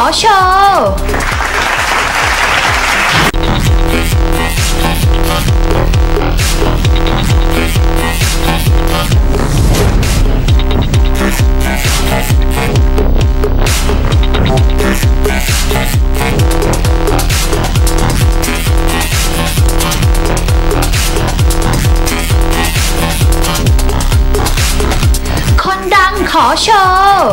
โชว์คนดังขอโชว์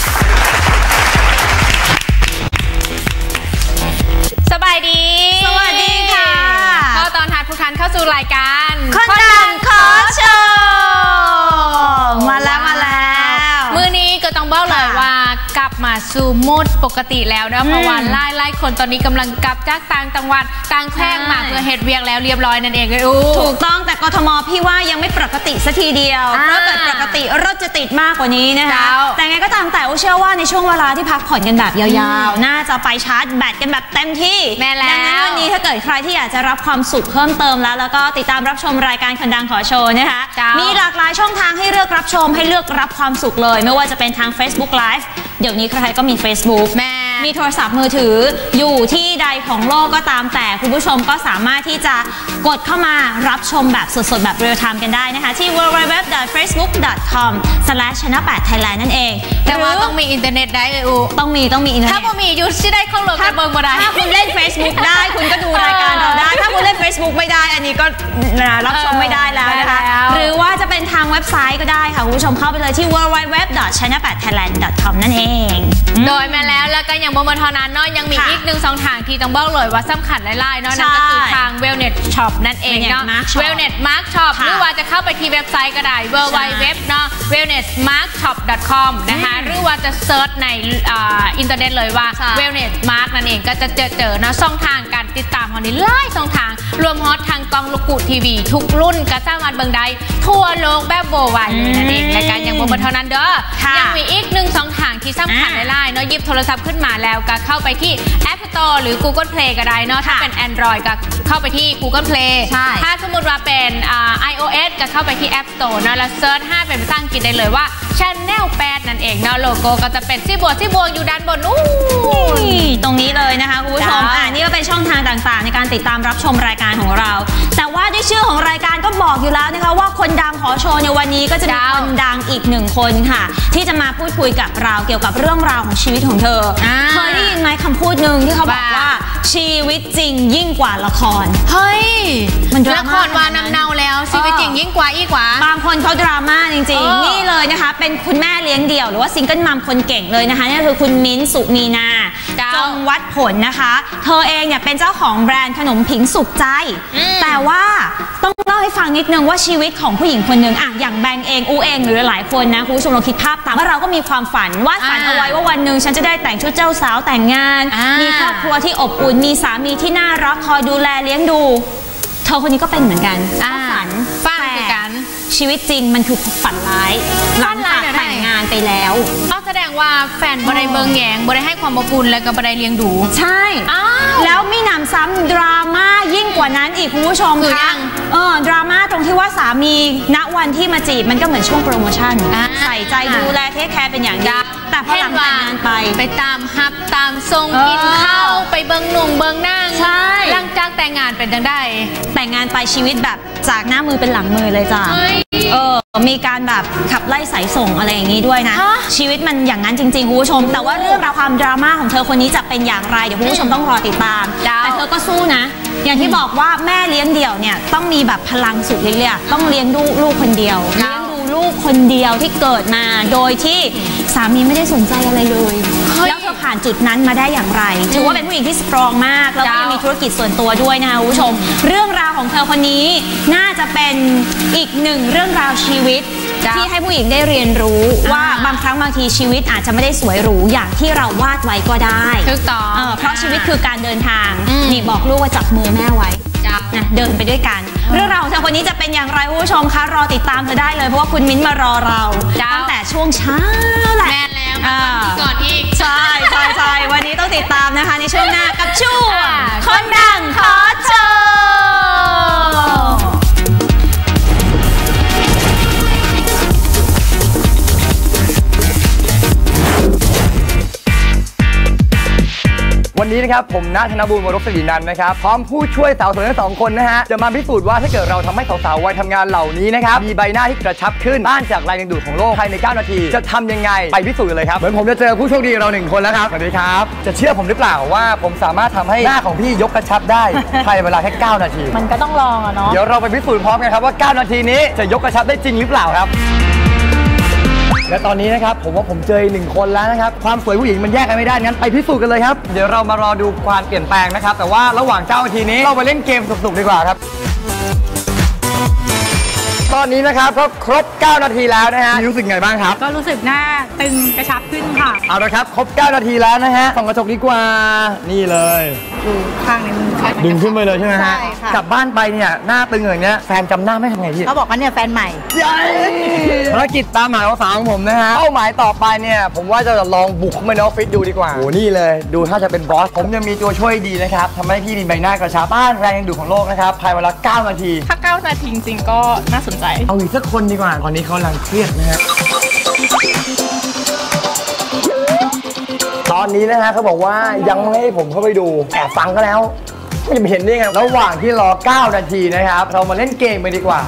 สบายดีสวัสดีค่ะขอต้อนรับทุกท่านเข้าสู่รายการคนดังขอโชว์มาแล้วมื้อนี้ก็ต้องบอกเลยว่ากลับมาสู่โหมดปกติแล้วนะเพราะว่าไล่คนตอนนี้กำลังกลับจากต่างจังหวัดต่างแพร่งมาเพื่อเฮ็ดเวียงแล้วเรียบร้อยนั่นเองถูกต้องแต่กทมพี่ว่ายังไม่ปกติสักทีเดียวเพราะเกิดปกติรถจะติดมากกว่านี้นะคะแต่ไงก็ตามแต่เชื่อว่าในช่วงเวลาที่พักผ่อนกันแบบยาวๆน่าจะไปชาร์จแบตกันแบบเต็มที่แม่แล้วดังนั้นวันนี้ถ้าเกิดใครที่อยากจะรับความสุขเพิ่มเติมแล้วก็ติดตามรับชมรายการคนดังขอโชว์นะคะมีหลากหลายช่องทางให้เลือกรับชมให้เลือกรับความสุขเลยไม่ว่าจะเป็นทาง Facebook Live เดี๋ยวนี้ใครก็มี Facebook มีโทรศัพท์มือถืออยู่ที่ใดของโลกก็ตามแต่คุณผู้ชมก็สามารถที่จะกดเข้ามารับชมแบบสดๆแบบเรียลไทม์กันได้นะคะที่ www.facebook.com/channel8thailand นั่นเองแต่ว่าต้องมีอินเทอร์เน็ตได้ต้องมีอินเทอร์เน็ตถ้าบ่มียูสิได้เข้าโหลดกันเบิ่งบ่ได้ถ้าคุณเล่น Facebook ได้คุณก็ดูรายการเราได้ถ้าคุณเล่น Facebook ไม่ได้อันนี้ก็รับชมไม่ได้แล้วนะคะหรือว่าจะเป็นทางเว็บไซต์ก็ได้ค่ะคุณผู้ชมเข้าไปเลยที่ www.channel8thailand.com นั่นเองโดยมาแล้วก็ยังบ่หมดเท่านั้นเนาะยังมีอีก1 2 ทางที่ต้องบอกเลยว่าสำคัญหลายๆเนาะนั่นก็คือทาง Wellness Shop นั่นเองเนาะ Wellness Mark Shop หรือว่าจะเข้าไปที่เว็บไซต์ก็ได้ www เนาะ wellnessmarkshop.com นะคะหรือว่าจะเซิร์ชในอินเทอร์เน็ตเลยว่า Wellness Mark นั่นเองก็จะเจอเนาะช่องทางการติดตามของนี้หลายช่องทางรวมฮอตทางกล้องลูกกูทีวีทุกรุ่นก็สามารถเบิ่งได้ทั่วโลกแบบโบไวเลยนั่นเองและการยังบ่หมดเท่านั้นเด้อยังมีอีก1 2 ทางที่สำคัญหลายๆเนาะหยิบโทรศัพท์ขึ้นมาแล้วก็เข้าไปที่ App Store หรือ Google Play ก็ได้เนาะถ้าเป็น Android ก็เข้าไปที่ Google Play ถ้าสมมติว่าเป็นiOS ก็เข้าไปที่ App Store เนาะแล้วเซิร์ช5เป็นภาษาอังกฤษได้เลยว่า Channel 8นั่นเองเนาะโลโก้ก็จะเป็นที่บวกอยู่ด้านบนตรงนี้เลยนะคะคุณผู้ชมนี่ก็เป็นช่องทางต่างๆในการติดตามรับชมรายการของเราแต่ว่าด้วยชื่อของรายการก็บอกอยู่แล้วนะคะว่าคนดังขอโชว์ในวันนี้ก็จะมีคนดังอีก1 คนค่ะที่จะมาพูดคุยกับเราเกี่ยวกับเรื่องราวของชีวิตของเธอเคยได้ยินไหมคำพูดหนึ่งที่เขาบอกว่าชีวิตจริงยิ่งกว่าละครเฮ้ยมันละครวานำเนาแล้วชีวิตจริงยิ่งกว่าบางคนเขาดราม่าจริงๆนี่เลยนะคะเป็นคุณแม่เลี้ยงเดี่ยวหรือว่าซิงเกิลมัมคนเก่งเลยนะคะนี่คือคุณมิ้นท์ สุมีนาจงวัดผลนะคะเธอเองเนี่ยเป็นเจ้าของแบรนด์ขนมผิงสุขใจแต่ว่าต้องเล่าให้ฟังนิดนึงว่าชีวิตของผู้หญิงคนหนึ่งอย่างแบงเองอูเองหรือหลายคนนะคุณผู้ชมเราคิดภาพตามว่าเราก็มีความฝันวาดฝันเอาไว้ว่าวันหนึ่งฉันจะได้แต่งชุดเจ้าสาวแต่งงานมีครอบครัวที่อบอุ่นมีสามีที่น่ารักคอยดูแลเลี้ยงดูเธอคนนี้ก็เป็นเหมือนกันฝันกันชีวิตจริงมันคือฝันร้ายหลังจากแต่งงานไปแล้วแสดงว่าแฟนบ่ได้เบิ่งแยงบ่ได้ให้ความอบอุ่นและก็บ่ได้เลี้ยงดูใช่แล้วมีหนำซ้ำดราม่ายิ่งกว่านั้นอีกคุณผู้ชมคะดราม่าตรงที่ว่าสามีณวันที่มาจีบมันก็เหมือนช่วงโปรโมชั่นใส่ใจดูแลเทคแคร์เป็นอย่างดีแต่พอหลังแต่งงานไปตามฮับตามทรงกินข้าวไปเบิ่งหนุ่มเบิ่งนางหลังจากแต่งงานเป็นจังได้แต่งงานไปชีวิตแบบจากหน้ามือเป็นหลังมือเลยจ้ะมีการแบบขับไล่สายส่งอะไรอย่างนี้ด้วยนะชีวิตมันอย่างนั้นจริงๆคุณผู้ชมแต่ว่าเรื่องราวความดราม่าของเธอคนนี้จะเป็นอย่างไรเดี๋ยวคุณผู้ชมต้องรอติดตามแต่เธอก็สู้นะอย่างที่บอกว่าแม่เลี้ยงเดี่ยวเนี่ยต้องมีแบบพลังสุดเลยต้องเลี้ยงดูลูกคนเดียวเลี้ยงดูลูกคนเดียวที่เกิดมาโดยที่สามีไม่ได้สนใจอะไรเลยแล้วเธอผ่านจุดนั้นมาได้อย่างไรถือว่าเป็นผู้หญิงที่สตรองมากแล้วก็มีธุรกิจส่วนตัวด้วยนะคะคุณผู้ชมเรื่องราวของเธอคนนี้น่าจะเป็นอีก1เรื่องราวชีวิตที่ให้ผู้หญิงได้เรียนรู้ว่าบางครั้งบางทีชีวิตอาจจะไม่ได้สวยหรูอย่างที่เราวาดไว้ก็ได้ถูกต้องเพราะชีวิตคือการเดินทางนี่บอกลูกว่าจับมือแม่ไว้นะเดินไปด้วยกันเรื่องราวของเธอคนนี้จะเป็นอย่างไรคุณผู้ชมคะรอติดตามเธอได้เลยเพราะว่าคุณมิ้นมารอเราตั้งแต่ช่วงเช้าแหละแม่แล้วก่อนอีกใช่วันนี้ต้องติดตามนะคะในช่วงหน้ากับช่วงคนดังขอโชว์วันนี้นะครับผมณ ธนบูรณ์ วรศิรินันท์นะครับพร้อมผู้ช่วยสาวสวยทั้ง2 คนนะฮะจะมาพิสูจน์ว่าถ้าเกิดเราทำให้สาวๆวัยทำงานเหล่านี้นะครับมีใบหน้าที่กระชับขึ้นต้านจากแรงดึงดูดของโลกภายใน9 นาทีจะทำยังไงไปพิสูจน์กันเลยครับเหมือนผมจะเจอผู้โชคดีเรา1 คนแล้วครับสวัสดีครับจะเชื่อผมหรือเปล่าว่าผมสามารถทำให้หน้าของพี่ยกกระชับได้ภายในเวลาแค่9 นาทีมันก็ต้องลองอะเนาะเดี๋ยวเราไปพิสูจน์พร้อมกันครับว่า9 นาทีนี้จะยกกระชับได้จริงหรือเปล่าครับและตอนนี้นะครับผมว่าผมเจอ1 คนแล้วนะครับความสวยผู้หญิงมันแยกกันไม่ได้งั้นไปพิสูจน์กันเลยครับเดี๋ยวเรามารอดูความเปลี่ยนแปลงนะครับแต่ว่าระหว่าง9 นาทีนี้เราไปเล่นเกมสนุกๆดีกว่าครับตอนนี้นะครับก็ครบ9 นาทีแล้วนะฮะรู้สึกไงบ้างครับก็รู้สึกหน้าตึงกระชับขึ้นค่ะเอาละครับครบ9 นาทีแล้วนะฮะส่องกระจกดีกว่านี่เลยดูข้างนึงดึงขึ้นไปเลยใช่ไหมฮะกลับบ้านไปเนี่ยหน้าตึงอย่างเงี้ยแฟนจำหน้าไม่ทำไงพี่เขาบอกว่าเนี่ยแฟนใหม่ภารกิจตามหาสาวของผมนะฮะเป้าหมายต่อไปเนี่ยผมว่าจะลองบุกเข้ามาในออฟฟิศดูดีกว่าโอ้นี่เลยดูถ้าจะเป็นบอสผมยังมีตัวช่วยดีนะครับทำให้พี่มีใบหน้ากระชับต้านแรงดึงดูดของโลกนะครับภายในเวลา9 นาทีถ้า9 นาทีจริงๆก็น่าสนใจเอาอีกสักคนดีกว่าตอนนี้เขากำลังเครียดนะฮะตอนนี้นะฮะเขาบอกว่ายังไม่ให้ผมเข้าไปดูแอบฟังก็แล้วไม่จะเห็นได้ไงระหว่างที่รอ9 นาทีนะครับเรามาเล่นเกมไปดีกว่า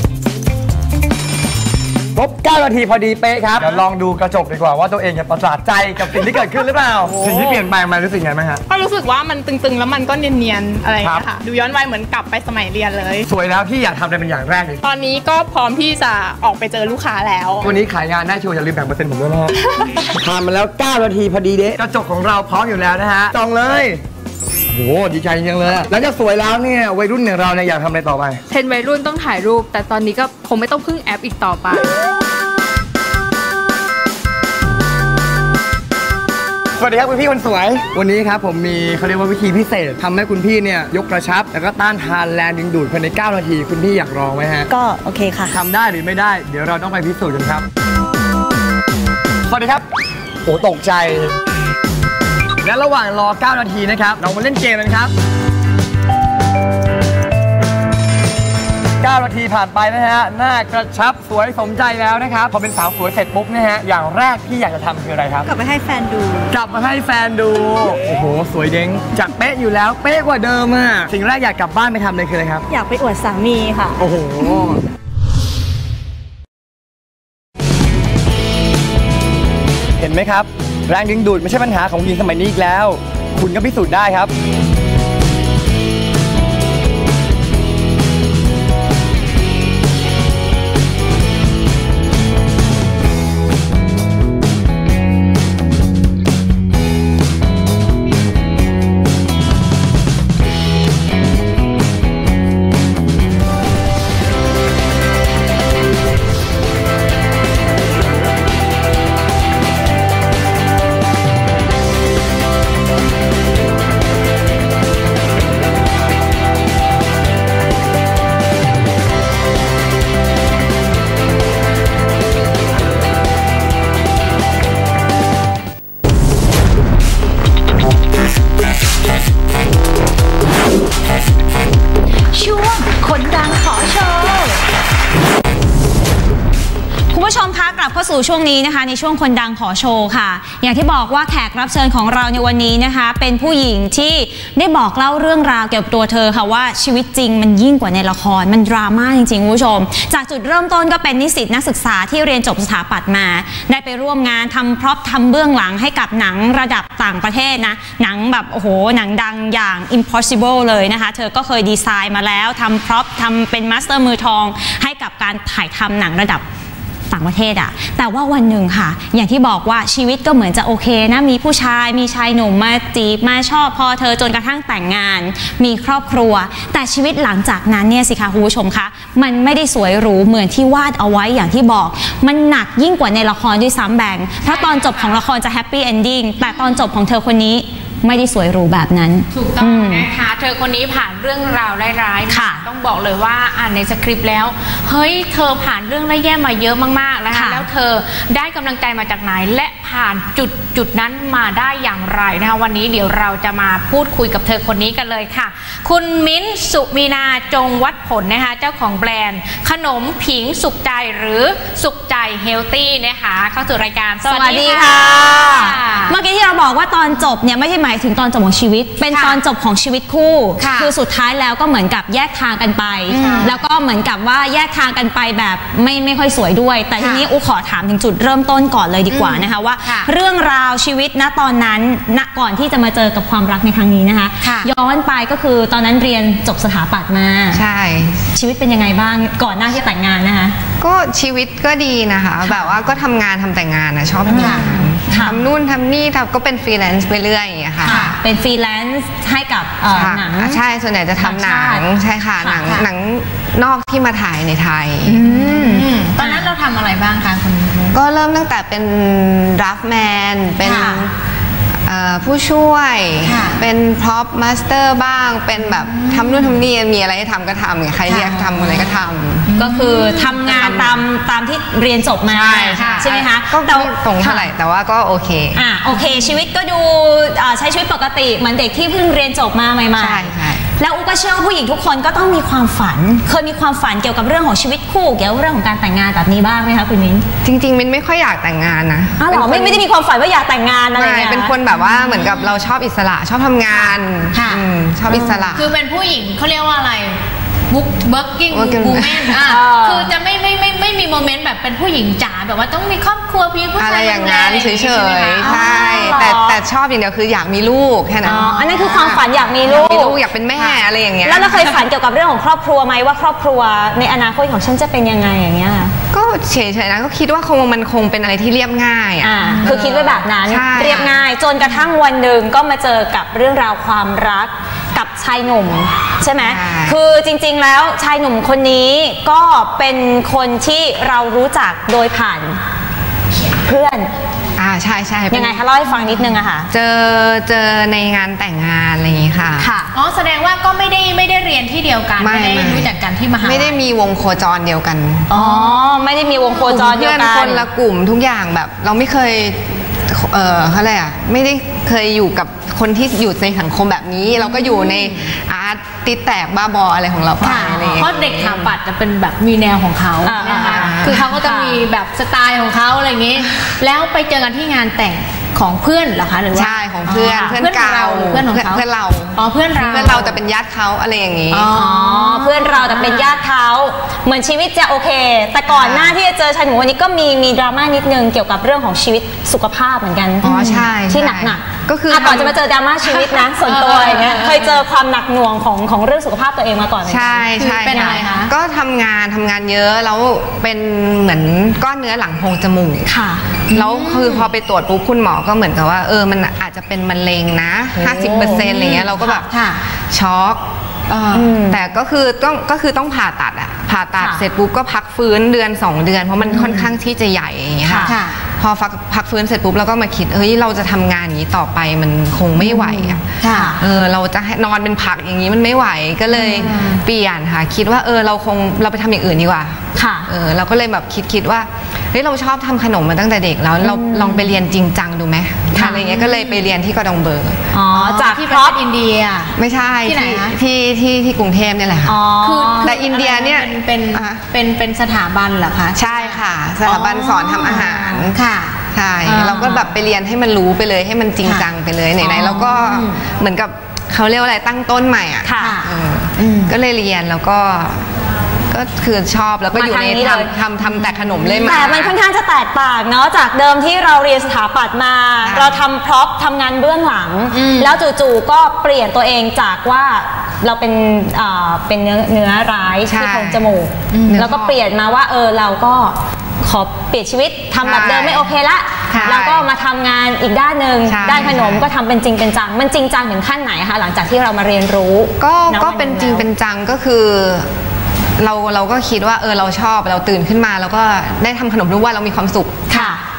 ครบ9 นาทีพอดีเป๊ะครับเดี๋ยวลองดูกระจกดีกว่าว่าตัวเองจะประสาทใจกับสิ่งที่เกิดขึ้นหรือเปล่าสิ่งที่เปลี่ยนแปลงมารู้สึกไงไหมฮะก็รู้สึกว่ามันตึงๆแล้วมันก็เนียนๆอะไรอย่างเงี้ยค่ะดูย้อนวัยเหมือนกลับไปสมัยเรียนเลยสวยแล้วพี่อยากทำอะไรเป็นอย่างแรกเลยตอนนี้ก็พร้อมที่จะออกไปเจอลูกค้าแล้ววันนี้ขายงานได้ชัวร์อย่าลืมแบ่งเปอร์เซ็นต์ผมด้วยนะฮะผ่านมาแล้ว9 นาทีพอดีเด้กระจกของเราพร้อมอยู่แล้วนะฮะจองเลยโอ้ดีใจจริงเลยแล้วจะสวยแล้วเนี่ยวัยรุ่นอย่างเราเนี่ยอยากทำอะไรต่อไปเทรนด์วัยรุ่นต้องถ่ายรูปแต่ตอนนี้ก็คงไม่ต้องพึ่งแอปอีกต่อไปสวัสดีครับคุณพี่คนสวยวันนี้ครับผมมีเขาเรียกว่าวิธีพิเศษทำให้คุณพี่เนี่ยยกกระชับแล้วก็ต้านทานแรงดึงดูดภายใน9 นาทีคุณพี่อยากลองไหมฮะก็โอเคค่ะทำได้หรือไม่ได้เดี๋ยวเราต้องไปพิสูจน์กันครับสวัสดีครับโอ้ตกใจและระหว่างรอ9 นาทีนะครับเรามาเล่นเกมกันครับ9 นาทีผ่านไปนะฮะหน้ากระชับสวยสมใจแล้วนะครับพอเป็นสาวสวยเสร็จปุ๊บนะฮะอย่างแรกที่อยากจะทำคืออะไรครับกลับไปให้แฟนดูกลับมาให้แฟนดูโอ้โหสวยเด้งจากเป๊ะอยู่แล้วเป๊ะกว่าเดิมอ่ะสิ่งแรกอยากกลับบ้านไปทำเลยคืออะไรครับอยากไปอวดสามีค่ะโอ้โหเห็นไหมครับแรงดึงดูดไม่ใช่ปัญหาของหญิงสมัยนี้อีกแล้วคุณก็พิสูจน์ได้ครับช่วงคนดังขอโชว์คุณผู้ชมคะกลับเข้าสู่ช่วงนี้นะคะในช่วงคนดังขอโชว์ค่ะอย่างที่บอกว่าแขกรับเชิญของเราในวันนี้นะคะเป็นผู้หญิงที่ได้บอกเล่าเรื่องราวเกี่ยวกับตัวเธอค่ะว่าชีวิตจริงมันยิ่งกว่าในละครมันดราม่าจริงๆคุณผู้ชมจากจุดเริ่มต้นก็เป็นนิสิตนักศึกษาที่เรียนจบสถาปัตย์มาได้ไปร่วมงานทำพร็อพทำเบื้องหลังให้กับหนังระดับต่างประเทศนะหนังแบบโอ้โหหนังดังอย่าง Impossible เลยนะคะเธอก็เคยดีไซน์มาแล้วทำพร็อพทำเป็นมาสเตอร์มือทองให้กับการถ่ายทำหนังระดับต่างประเทศอะแต่ว่าวันหนึ่งค่ะอย่างที่บอกว่าชีวิตก็เหมือนจะโอเคนะมีผู้ชายมีชายหนุ่มมาจีบมาชอบพอเธอจนกระทั่งแต่งงานมีครอบครัวแต่ชีวิตหลังจากนั้นเนี่ยสิคะคุณผู้ชมคะมันไม่ได้สวยหรูเหมือนที่วาดเอาไว้อย่างที่บอกมันหนักยิ่งกว่าในละครด้วยซ้ำแบ่งเพราะตอนจบของละครจะแฮปปี้เอนดิ้งแต่ตอนจบของเธอคนนี้ไม่ได้สวยหรูแบบนั้นถูกต้องนะคะเธอคนนี้ผ่านเรื่องราวร้ายๆค่ะต้องบอกเลยว่าอ่านในสคริปต์แล้วเฮ้ยเธอผ่านเรื่องแย่มาเยอะมากๆนะคะแล้วเธอได้กำลังใจมาจากไหนและผ่านจุดนั้นมาได้อย่างไรนะคะวันนี้เดี๋ยวเราจะมาพูดคุยกับเธอคนนี้กันเลยค่ะคุณมิ้นท์ สุมีนาจงวัดผลนะคะเจ้าของแบรนด์ขนมผิงสุขใจหรือสุขใจเฮลตี้นะคะเข้าสู่รายการสวัสดีค่ะเมื่อกี้ที่เราบอกว่าตอนจบเนี่ยไม่ใช่หมายถึงตอนจบของชีวิตเป็นตอนจบของชีวิตคู่คือสุดท้ายแล้วก็เหมือนกับแยกทางกันไปแล้วก็เหมือนกับว่าแยกทางกันไปแบบไม่ค่อยสวยด้วยแต่ทีนี้อูขอถามถึงจุดเริ่มต้นก่อนเลยดีกว่านะคะว่าเรื่องราวชีวิตณตอนนั้นณก่อนที่จะมาเจอกับความรักในครั้งนี้นะคะย้อนไปก็คือตอนนั้นเรียนจบสถาปัตย์มาใช่ชีวิตเป็นยังไงบ้างก่อนหน้าที่แต่งงานนะคะก็ชีวิตก็ดีนะคะแบบว่าก็ทำงานทำแต่งงานนะชอบทำงานทำนู่นทำนี่ก็เป็นฟรีแลนซ์ไปเรื่อยอย่างเงี้ยค่ะเป็นฟรีแลนซ์ให้กับหนังใช่ส่วนใหญ่จะทำหนังใช่ค่ะหนังนอกที่มาถ่ายในไทยตอนนั้นเราทำอะไรบ้างคะคุณก็เริ่มตั้งแต่เป็นดราฟแมนเป็นผู้ช่วยเป็นพร็อพมาสเตอร์บ้างเป็นแบบทำนู่นทำนี่มีอะไรให้ทำก็ทำใครเรียกทำอะไรก็ทำก็คือทำงานตามที่เรียนจบมาใช่ไหมคะก็ตรงเท่าไหร่แต่ว่าก็โอเคโอเคชีวิตก็ดูใช้ชีวิตปกติเหมือนเด็กที่เพิ่งเรียนจบมาใหม่ๆแล้วอูก็เชื่อว่าผู้หญิงทุกคนก็ต้องมีความฝันเคยมีความฝันเกี่ยวกับเรื่องของชีวิตคู่เกี่ยวกับเรื่องของการแต่งงานแบบนี้บ้างไหมคะคุณมิ้นจริงๆมิ้นไม่ค่อยอยากแต่งงานนะหรอไม่ได้มีความฝันว่าอยากแต่งงานอะไรเป็นคนแบบว่าเหมือนกับเราชอบอิสระชอบทำงานชอบอิสระคือเป็นผู้หญิงเขาเรียกว่าอะไรworking woman คือจะไม่มีโมเมนต์แบบเป็นผู้หญิงจ๋าแบบว่าต้องมีครอบครัวมีผู้ชายอะไรอย่างนั้นเฉยๆใช่แต่ชอบอย่างเดียวคืออยากมีลูกแค่นั้นอันนั้นคือความฝันอยากมีลูกอยากเป็นแม่อะไรอย่างเงี้ยแล้วเราเคยฝันเกี่ยวกับเรื่องของครอบครัวไหมว่าครอบครัวในอนาคตของฉันจะเป็นยังไงอย่างเงี้ยก็เฉยๆนะก็คิดว่ามันคงเป็นอะไรที่เรียบง่ายคือคิดไว้แบบนั้นเรียบง่ายจนกระทั่งวันหนึ่งก็มาเจอกับเรื่องราวความรักกับชายหนุ่มใช่ไหมคือจริงๆแล้วชายหนุ่มคนนี้ก็เป็นคนที่เรารู้จักโดยผ่านเพื่อนใช่ยังไงคะเล่าให้ฟังนิดนึงอะค่ะเจอในงานแต่งงานอะไรอย่างงี้ค่ะอ๋อแสดงว่าก็ไม่ได้เรียนที่เดียวกันไม่ได้รู้จักกันที่มหาลัยไม่ได้มีวงโคจรเดียวกันไม่ได้มีวงโคจรเดียวกันคนละกลุ่มทุกอย่างแบบเราไม่เคยเขาอะไรไม่ได้เคยอยู่กับคนที่อยู่ในสังคมแบบนี้เราก็อยู่ในอาร์ตติดแตกบ้าบออะไรของเราไปเพราะเด็กถาปัดจะเป็นแบบมีแนวของเขานะคะคือเขาก็จะมีแบบสไตล์ของเขาอะไรอย่างนี้แล้วไปเจอกันที่งานแต่งของเพื่อนเหรอคะหรือว่าใช่ของเพื่อนเก่าเพื่อนของเขาเพื่อนเราเพื่อนเราแต่เป็นญาติเขาอะไรอย่างนี้เพื่อนเราแต่เป็นญาติเขาเหมือนชีวิตจะโอเคแต่ก่อนหน้าที่จะเจอชายหนุ่มวันนี้ก็มีดราม่านิดนึงเกี่ยวกับเรื่องของชีวิตสุขภาพเหมือนกันใช่ที่หนักก็คือก่อนจะมาเจอดราม่าชีวิตนะส่วนตัวอย่างเงี้ยเคยเจอความหนักหน่วงของเรื่องสุขภาพตัวเองมาก่อนไหมใช่เป็นอะไรคะก็ทำงานเยอะแล้วเป็นเหมือนก้อนเนื้อหลังโพรงจมูกค่ะแล้วคือพอไปตรวจปุ๊บคุณหมอก็เหมือนกับว่ามันอาจจะเป็นมะเร็งนะ 50% อะไรเงี้ยเราก็แบบช็อกแต่ก็คือต้องผ่าตัดเสร็จปุ๊บก็พักฟื้นเดือน2 เดือนเพราะมันค่อนข้างที่จะใหญ่อย่างเงี้ยค่ะพอพักฟื้นเสร็จปุ๊บเราก็มาคิดเราจะทำงานอย่างนี้ต่อไปมันคงไม่ไหวเราจะนอนเป็นผักอย่างนี้มันไม่ไหวก็เลยเปลี่ยนค่ะคิดว่าเราไปทำอย่างอื่นดีกว่าเราก็เลยแบบคิดว่าเราชอบทำขนมมาตั้งแต่เด็กแล้วเราลองไปเรียนจริงจังดูไหมอะไรเงี้ยก็เลยไปเรียนที่กอดองเบอร์จากที่ประเทศอินเดียไม่ใช่ที่กรุงเทพนี่แหละค่ะคือแต่อินเดียเนี่ยเป็นสถาบันเหรอคะใช่ค่ะสถาบันสอนทำอาหารค่ะใช่เราก็แบบไปเรียนให้มันรู้ไปเลยให้มันจริงจังไปเลยไหนๆแล้วก็เหมือนกับเขาเรียกว่าอะไรตั้งต้นใหม่อ่ะก็เลยเรียนแล้วก็คือชอบแล้วก็อยู่ในทำแต่ขนมเลยแต่มันค่อนข้างจะแตกต่างเนาะจากเดิมที่เราเรียนสถาปัตย์มาเราทำพร็อพทำงานเบื้องหลังแล้วจู่ๆก็เปลี่ยนตัวเองจากว่าเราเป็นเนื้อร้ายที่โพรงจมูกแล้วก็เปลี่ยนมาว่าเราก็ขอเปลี่ยนชีวิตทำแบบเดิมไม่โอเคละแล้วก็มาทำงานอีกด้านหนึ่งด้านขนมก็ทำเป็นจริงเป็นจังมันจริงจังถึงขั้นไหนคะหลังจากที่เรามาเรียนรู้ก็เป็นจริงเป็นจังก็คือเราก็คิดว่าเราชอบเราตื่นขึ้นมาแล้วก็ได้ทำขนมรู้ว่าเรามีความสุข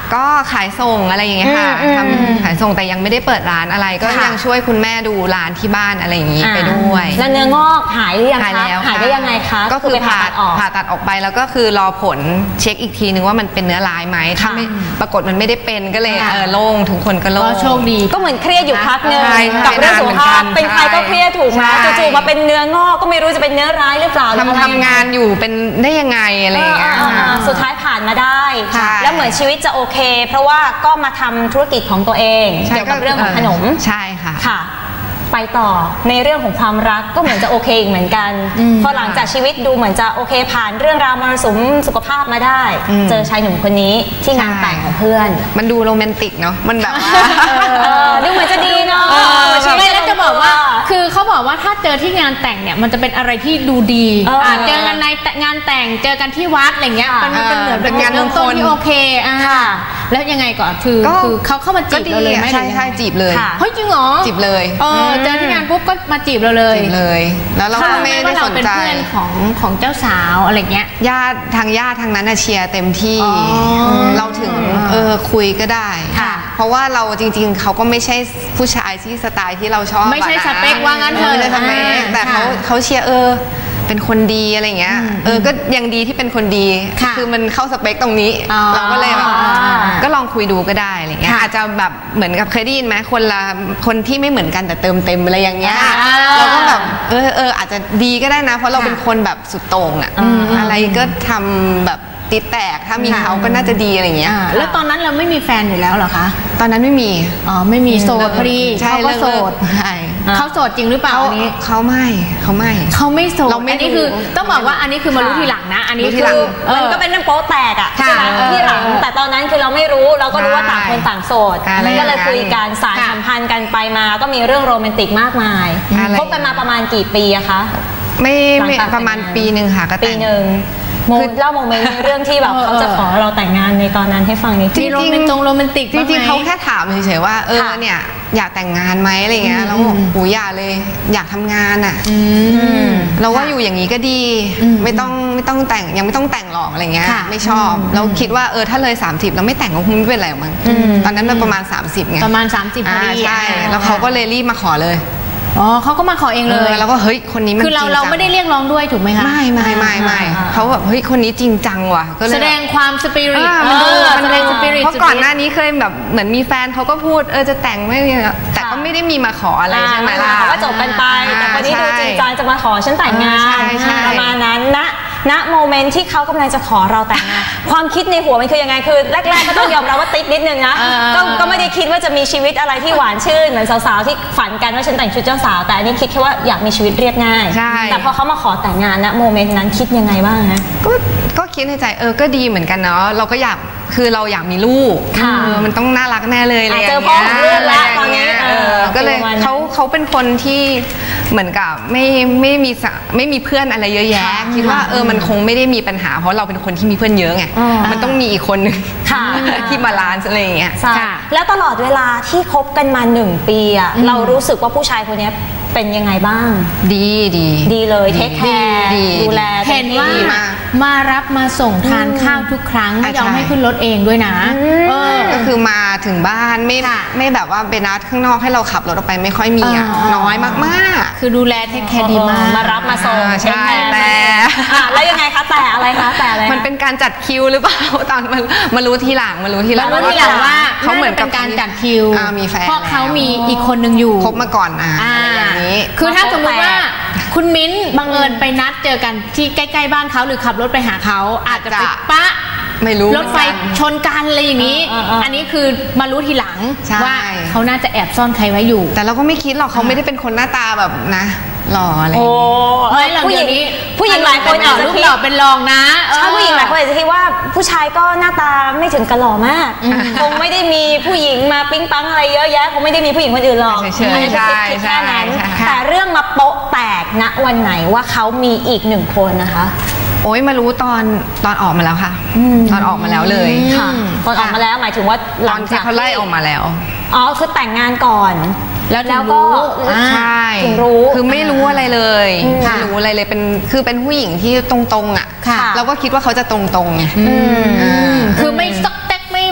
ก็ขายส่งอะไรอย่างเงี้ยค่ะทำขายส่งแต่ยังไม่ได้เปิดร้านอะไรก็ยังช่วยคุณแม่ดูร้านที่บ้านอะไรอย่างงี้ไปด้วยแล้วเนื้องอกหายหรือยังคะหายแล้วหายได้ยังไงคะก็คือผ่าตัดออกไปแล้วก็คือรอผลเช็คอีกทีนึงว่ามันเป็นเนื้อร้ายไหมถ้าไม่ปรากฏมันไม่ได้เป็นก็เลยโล่งทุกคนก็โล่งโชคดีก็เหมือนเครียดอยู่พักนึงกับเรื่องสุขภาพเป็นใครก็เครียดถูกไหมจู่ๆมาเป็นเนื้องอกก็ไม่รู้จะเป็นเนื้อร้ายหรือเปล่าทำงานอยู่เป็นได้ยังไงอะไรอย่างเงี้ยสุดท้ายผ่านมาได้แล้วเหมือนชีวิตจะโอเคเพราะว่าก็มาทำธุรกิจของตัวเองเกี่ยวกับเรื่องของขนมใช่ค่ะไปต่อในเรื่องของความรักก็เหมือนจะโอเคอีกเหมือนกันพอหลังจากชีวิตดูเหมือนจะโอเคผ่านเรื่องราวมรสุมสุขภาพมาได้เจอชายหนุ่มคนนี้ที่งานแต่งของเพื่อนมันดูโรแมนติกเนาะมันแบบดูเหมือนจะดีเนาะไม่แล้วจะบอกว่าคือเขาบอกว่าถ้าเจอที่งานแต่งเนี่ยมันจะเป็นอะไรที่ดูดีเจอกันในงานแต่งเจอกันที่วัดอะไรเงี้ยมันเป็นเหมือนเป็นงานเริ่มต้นที่โอเคแล้วยังไงก่อนคือเขาเข้ามาจีบเราเลยไหมใช่จีบเลยเฮ้ยจริงเหรอจีบเลยเจอที่งานปุ๊บก็มาจีบเราเลยแล้วเราก็ไม่ได้สนใจเพื่อนของเจ้าสาวอะไรเงี้ยญาติทางนั้นเชียร์เต็มที่เราถึงคุยก็ได้เพราะว่าเราจริงๆเขาก็ไม่ใช่ผู้ชายที่สไตล์ที่เราชอบไม่ใช่สเปคว่างั้นเถอะแต่เขาเชียร์เป็นคนดีอะไรเงี้ยก็ยังดีที่เป็นคนดีคือมันเข้าสเปคตรงนี้เราก็เลยแบบก็ลองคุยดูก็ได้อะไรเงี้ยอาจจะแบบเหมือนกับเคยได้ยินไหมคนที่ไม่เหมือนกันแต่เติมเต็มอะไรอย่างเงี้ยเราก็แบบอาจจะดีก็ได้นะเพราะเราเป็นคนแบบสุดโต่งอะอะไรก็ทำแบบติดแตกถ้ามีเขาก็น่าจะดีอะไรเงี้ยแล้วตอนนั้นเราไม่มีแฟนอยู่แล้วเหรอคะตอนนั้นไม่มีไม่มีโสดพอดีเขาก็โสดเขาโสดจริงหรือเปล่าอันนี้เขาไม่โสดอันนี้คือต้องบอกว่าอันนี้คือมารู้ทีหลังนะอันนี้คือมันก็เป็นเรื่องโป๊แตกอ่ะใช่ไหมที่หลังแต่ตอนนั้นคือเราไม่รู้เราก็รู้ว่าต่างคนต่างโสดก็เลยคุยกันสานสัมพันธ์กันไปมาก็มีเรื่องโรแมนติกมากมายคบกันมาประมาณกี่ปีอะคะไม่ประมาณปีนึงค่ะก็ปีนึงคือเล่าโมเมนต์ในเรื่องที่แบบเขาจะขอเราแต่งงานในตอนนั้นให้ฟังนิดนึงโรแมนติกจริงๆเขาแค่ถามเฉยๆว่าเนี่ยอยากแต่งงานไหมอะไรเงี้ยแล้วหูอย่าเลยอยากทำงานอ่ะเราว่าอยู่อย่างนี้ก็ดีไม่ต้องแต่งยังไม่ต้องแต่งหรอกอะไรเงี้ยไม่ชอบเราคิดว่าถ้าเลย30เราไม่แต่งก็คงไม่เป็นไรมั้งตอนนั้นมันประมาณ30ไงประมาณ30พอดีใช่แล้วเขาก็เลยรีบมาขอเลยเขาก็มาขอเองเลยแล้วก็เฮ้ยคนนี้มันคือเราไม่ได้เรียกร้องด้วยถูกไหมคะไม่เขาแบบเฮ้ยคนนี้จริงจังว่ะก็เลยแสดงความสปิริตแสดงสปิริตเพราะก่อนหน้านี้เคยแบบเหมือนมีแฟนเขาก็พูดจะแต่งไม่แต่ก็ไม่ได้มีมาขออะไรใช่ไหมล่ะก็จบกันไปแต่คนนี้ดูจริงจังจะมาขอฉันแต่งงานประมาณนั้นณโมเมนต์ที่เขากำลังจะขอเราแต่งงานความคิดในหัวมันคือยังไงคือแรกๆก็ต้องยอมรับว่าติ๊กนิดนึงนะก็ไม่ได้คิดว่าจะมีชีวิตอะไรที่หวานชื่นเหมือนสาวๆที่ฝันกันว่าฉันแต่งชุดเจ้าสาวแต่อันนี้คิดแค่ว่าอยากมีชีวิตเรียบง่ายแต่พอเขามาขอแต่งงานณโมเมนต์นั้นคิดยังไงบ้างฮะก็คิดในใจก็ดีเหมือนกันเนาะเราก็อยากคือเราอยากมีลูกมันต้องน่ารักแน่เลยอะไรอย่างเงี้ยเจอพ่อของลูกแล้วตอนนี้ก็เลยเขาเป็นคนที่เหมือนกับไม่มีเพื่อนอะไรเยอะแยะคิดว่ามันคงไม่ได้มีปัญหาเพราะเราเป็นคนที่มีเพื่อนเยอะไงมันต้องมีอีกคนนึงที่บาลานซ์อะไรอย่างเงี้ยแล้วตลอดเวลาที่คบกันมา1 ปีอะเรารู้สึกว่าผู้ชายคนนี้เป็นยังไงบ้างดีเลยเทคแคร์ดูแลเห็นว่ามารับมาส่งทานข้าวทุกครั้งไม่ยอมให้ขึ้นรถเองด้วยนะก็คือมาถึงบ้านไม่แบบว่าไปนัดข้างนอกให้เราขับรถออกไปไม่ค่อยมีน้อยมากๆคือดูแลเทคแคร์ดีมากมารับมาส่งใช่แต่แล้วยังไงคะแต่อะไรคะแต่อะไรมันเป็นการจัดคิวหรือเปล่าตอนมารู้ทีหลังว่าเขาเหมือนกับการจัดคิวมีแฟนเพราะเขามีอีกคนนึงอยู่คบมาก่อนอะไรอย่างนี้คือถ้าสมมติว่าคุณมิ้นบังเอิญไปนัดเจอกันที่ใกล้ๆบ้านเขาหรือขับรถไปหาเขาอาจจะไปปะไม่รู้รถไฟชนกันอะไรอย่างนี้อันนี้คือมารู้ทีหลังว่าเขาน่าจะแอบซ่อนใครไว้อยู่แต่เราก็ไม่คิดหรอกเขาไม่ได้เป็นคนหน้าตาแบบนะหล่ออะไรผู้หญิงหลายคนอาจจะคิดหล่อเป็นรองนะถ้าผู้หญิงหลายคนอาจจะคิดว่าผู้ชายก็หน้าตาไม่ถึงกับหล่อมากคงไม่ได้มีผู้หญิงมาปิ๊งปังอะไรเยอะแยะคงไม่ได้มีผู้หญิงคนอื่นหรอกอันนี้คือคิดแค่นั้นแต่เรื่องมาโป๊ะแตกณวันไหนว่าเขามีอีก1 คนนะคะโอ้ยมารู้ตอนออกมาแล้วค่ะตอนออกมาแล้วเลยค่ะตอนออกมาแล้วหมายถึงว่าตอนที่เขาไล่ออกมาแล้วคือแต่งงานก่อนแล้วก็ใช่ถึงรู้คือไม่รู้อะไรเลยไม่รู้อะไรเลยเป็นผู้หญิงที่ตรงๆอ่ะเราก็คิดว่าเขาจะตรงๆไงคือไม่ซอกแตกไม่แ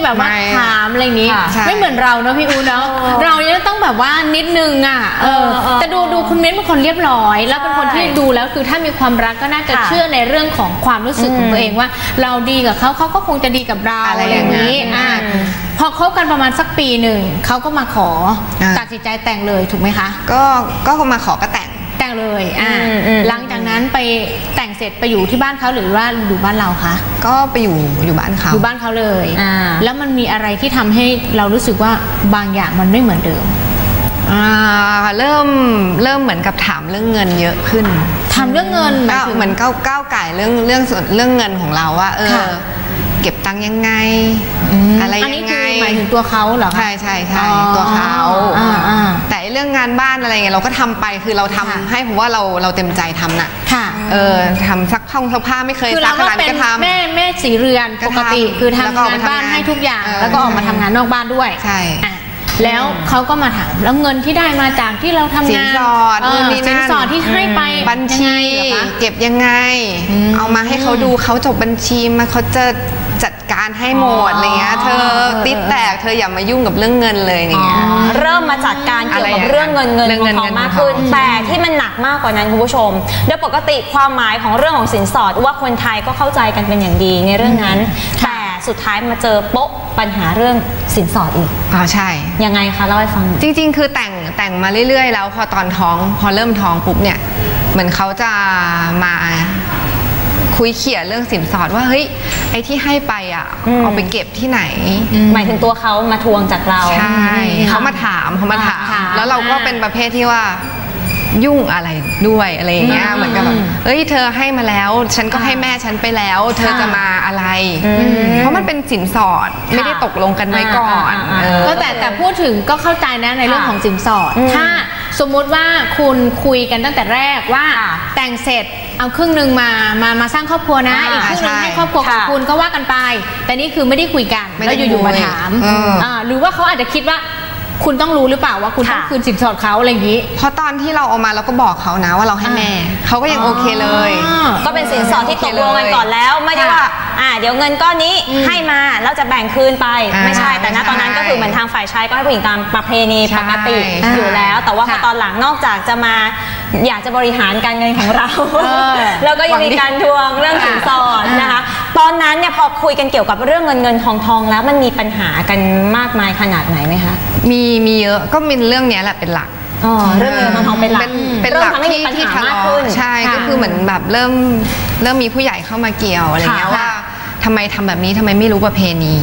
แบบว่าถามอะไรอย่างนี้ใช่ไม่เหมือนเราเนาะพี่อูเนาะเราเนี่ยต้องแบบว่านิดนึงอ่ะแต่ดูคุณเม้นเป็นคนเรียบร้อยแล้วเป็นคนที่ดูแล้วคือถ้ามีความรักก็น่าจะเชื่อในเรื่องของความรู้สึกของตัวเองว่าเราดีกับเขาก็คงจะดีกับเราอะไรอย่างนี้พอคบกันประมาณสักปีหนึ่งเขาก็มาขอตัดสินใจแต่งเลยถูกไหมคะก็มาขอก็แต่งเลยหลังจากนั้นไปแต่งเสร็จไปอยู่ที่บ้านเขาหรือว่าอยู่บ้านเราคะก็ไปอยู่บ้านเขาอยู่บ้านเขาเลยแล้วมันมีอะไรที่ทำให้เรารู้สึกว่าบางอย่างมันไม่เหมือนเดิมเริ่มเหมือนกับถามเรื่องเงินเยอะขึ้นถามเรื่องเงินก็เหมือนก้าวไก่เรื่องเงินของเราว่าเก็บตังค์ยังไงอะไรยังไงหมายถึงตัวเขาเหรอคะใช่ตัวเขาแต่เรื่องงานบ้านอะไรเงี้ยเราก็ทำไปคือเราทำให้ผมว่าเราเต็มใจทำน่ะทำซักผ้าไม่เคยซักขนาดนี้ก็ทำแม่สีเรือนปกติคือทำงานบ้านให้ทุกอย่างแล้วก็ออกมาทำงานนอกบ้านด้วยใช่แล้วเขาก็มาถามแล้วเงินที่ได้มาจากที่เราทำงานสินสอดที่ให้ไปบัญชีเก็บยังไงเอามาให้เขาดูเขาจบบัญชีมาเขาจะจัดการให้หมดอะไรเงี้ยเธอติดแตกเธออย่ามายุ่งกับเรื่องเงินเลยอย่างเงี้ยเริ่มมาจัดการเกี่ยวกับเรื่องเงินทองมากขึ้นแต่ที่มันหนักมากกว่านั้นคุณผู้ชมโดยปกติความหมายของเรื่องของสินสอดว่าคนไทยก็เข้าใจกันเป็นอย่างดีในเรื่องนั้นแต่สุดท้ายมาเจอโป๊ะปัญหาเรื่องสินสอดอีกใช่ยังไงคะเล่าให้ฟังจริงๆคือแต่งมาเรื่อยๆแล้วพอตอนท้องพอเริ่มท้องปุ๊บเนี่ยเหมือนเขาจะมาคุยเขี่ยเรื่องสินสอดว่าเฮ้ยไอ้ที่ให้ไปเอาไปเก็บที่ไหนหมายถึงตัวเขามาทวงจากเราใช่เขามาถามแล้วเราก็เป็นประเภทที่ว่ายุ่งอะไรด้วยอะไรอย่างเงี้ยเหมือนกับแบบเอ้ยเธอให้มาแล้วฉันก็ให้แม่ฉันไปแล้วเธอจะมาอะไรเพราะมันเป็นสินสอดไม่ได้ตกลงกันไว้ก่อนแต่พูดถึงก็เข้าใจนะในเรื่องของสินสอดถ้าสมมุติว่าคุณคุยกันตั้งแต่แรกว่าแต่งเสร็จเอาครึ่งหนึ่งมาสร้างครอบครัวนะอีกครึ่งหนึ่งให้ครอบครัวของคุณก็ว่ากันไปแต่นี่คือไม่ได้คุยกันแล้วอยู่ๆมาถามหรือว่าเขาอาจจะคิดว่าคุณต้องรู้หรือเปล่าว่าคุณต้องคืนสินสอดเขาอะไรอย่างนี้เพราะตอนที่เราออกมาเราก็บอกเขานะว่าเราให้แม่เขาก็ยังโอเคเลยก็เป็นสินสอดที่ตกลงกันก่อนแล้วไม่ได้ว่าเดี๋ยวเงินก้อนนี้ให้มาแล้วจะแบ่งคืนไปไม่ใช่แต่ณตอนนั้นก็คือเหมือนทางฝ่ายชายก็ให้ผู้หญิงตามประเพณีปกติอยู่แล้วแต่ว่าพอตอนหลังนอกจากจะมาอยากจะบริหารการเงินของเราแล้วก็ยังมีการทวงเรื่องสินสอดนะคะตอนนั้นเนี่ยพอคุยกันเกี่ยวกับเรื่องเงินทองแล้วมันมีปัญหากันมากมายขนาดไหนไหมคะมีเยอะก็มีเรื่องนี้แหละเป็นหลักเรื่องเงินทองเป็นหลักเป็นหลักที่ทะเลาะใช่ก็คือเหมือนแบบเริ่มมีผู้ใหญ่เข้ามาเกี่ยวอะไรเงี้ยว่าทำไมทำแบบนี้ทำไมไม่รู้ประเพณี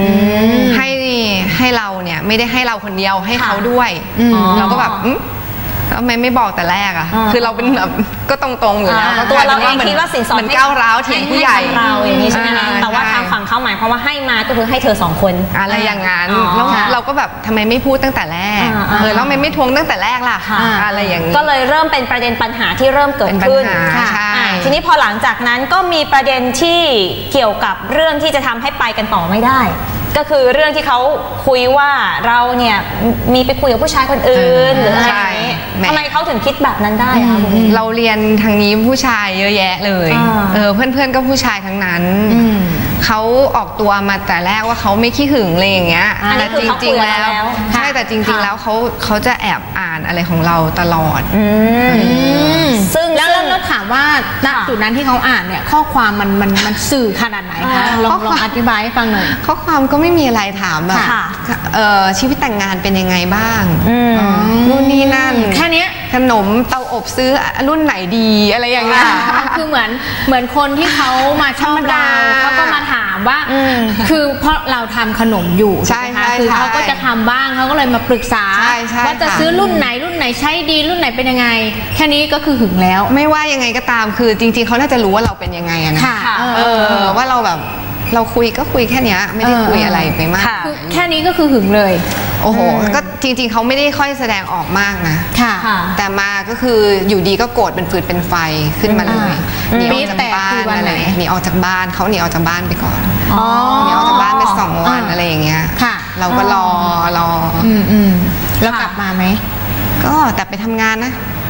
ให้เราเนี่ยไม่ได้ให้เราคนเดียวให้เขาด้วยเราก็แบบทำไมไม่บอกแต่แรกคือเราเป็นแบบก็ตรงๆอยู่แล้วตัวเราเองคิดว่าสินสอดมันก้าวร้าวเถียงผู้ใหญ่เราอย่างนี้ใช่ไหมคะแต่ว่าทางฝั่งเขาหมายความว่าให้มาก็คือให้เธอ2คนอะไรอย่างนั้นแล้วเราก็แบบทำไมไม่พูดตั้งแต่แรกแล้วทำไมไม่ทวงตั้งแต่แรกล่ะอะไรอย่างนี้ก็เลยเริ่มเป็นประเด็นปัญหาที่เริ่มเกิดขึ้นทีนี้พอหลังจากนั้นก็มีประเด็นที่เกี่ยวกับเรื่องที่จะทำให้ไปกันต่อไม่ได้ก็คือเรื่องที่เขาคุยว่าเราเนี่ยมีไปคุยกับผู้ชายคนอื่นหรืออะไรอย่างนี้ทำไมเขาถึงคิดแบบนั้นได้คะเราเรียนทางนี้ผู้ชายเยอะแยะเลยเพื่อนๆก็ผู้ชายทั้งนั้นเขาออกตัวมาแต่แรกว่าเขาไม่ขี้หึงอะไรอย่างเงี้ยแต่จริงๆแล้วใช่แต่จริงๆแล้วเขาจะแอบอ่านอะไรของเราตลอดซึ่งแล้วถามว่าณจุดนั้นที่เขาอ่านเนี่ยข้อความมันสื่อขนาดไหนคะลองอธิบายให้ฟังหน่อยข้อความก็ไม่มีอะไรถามแบบชีวิตแต่งงานเป็นยังไงบ้างนู่นนี่นั่นแค่นี้ขนมเตาอบซื้อรุ่นไหนดีอะไรอย่างเงี้ยคือเหมือนคนที่เขามาชอบเราเขาก็มาถามว่าคือเพราะเราทำขนมอยู่ใช่ไหมคะคือเขาก็จะทำบ้างเขาก็เลยมาปรึกษาว่าจะซื้อรุ่นไหนใช้ดีรุ่นไหนเป็นยังไงแค่นี้ก็คือหึงแล้วไม่ว่ายังไงก็ตามคือจริงๆเขาน่าจะรู้ว่าเราเป็นยังไงนะว่าเราแบบเราคุยก็คุยแค่นี้ไม่ได้คุยอะไรไปมากแค่นี้ก็คือหึงเลยโอ้โหก็จริงๆเขาไม่ได้ค่อยแสดงออกมากนะแต่มาก็คืออยู่ดีก็โกรธเป็นฟืนเป็นไฟขึ้นมาเลยหนีออกจากบ้านอะไรหนีออกจากบ้านเขาหนีออกจากบ้านไปก่อนหนีออกจากบ้านไป2 วันอะไรอย่างเงี้ยเราก็รอแล้วกลับมาไหมก็แต่ไปทำงานนะ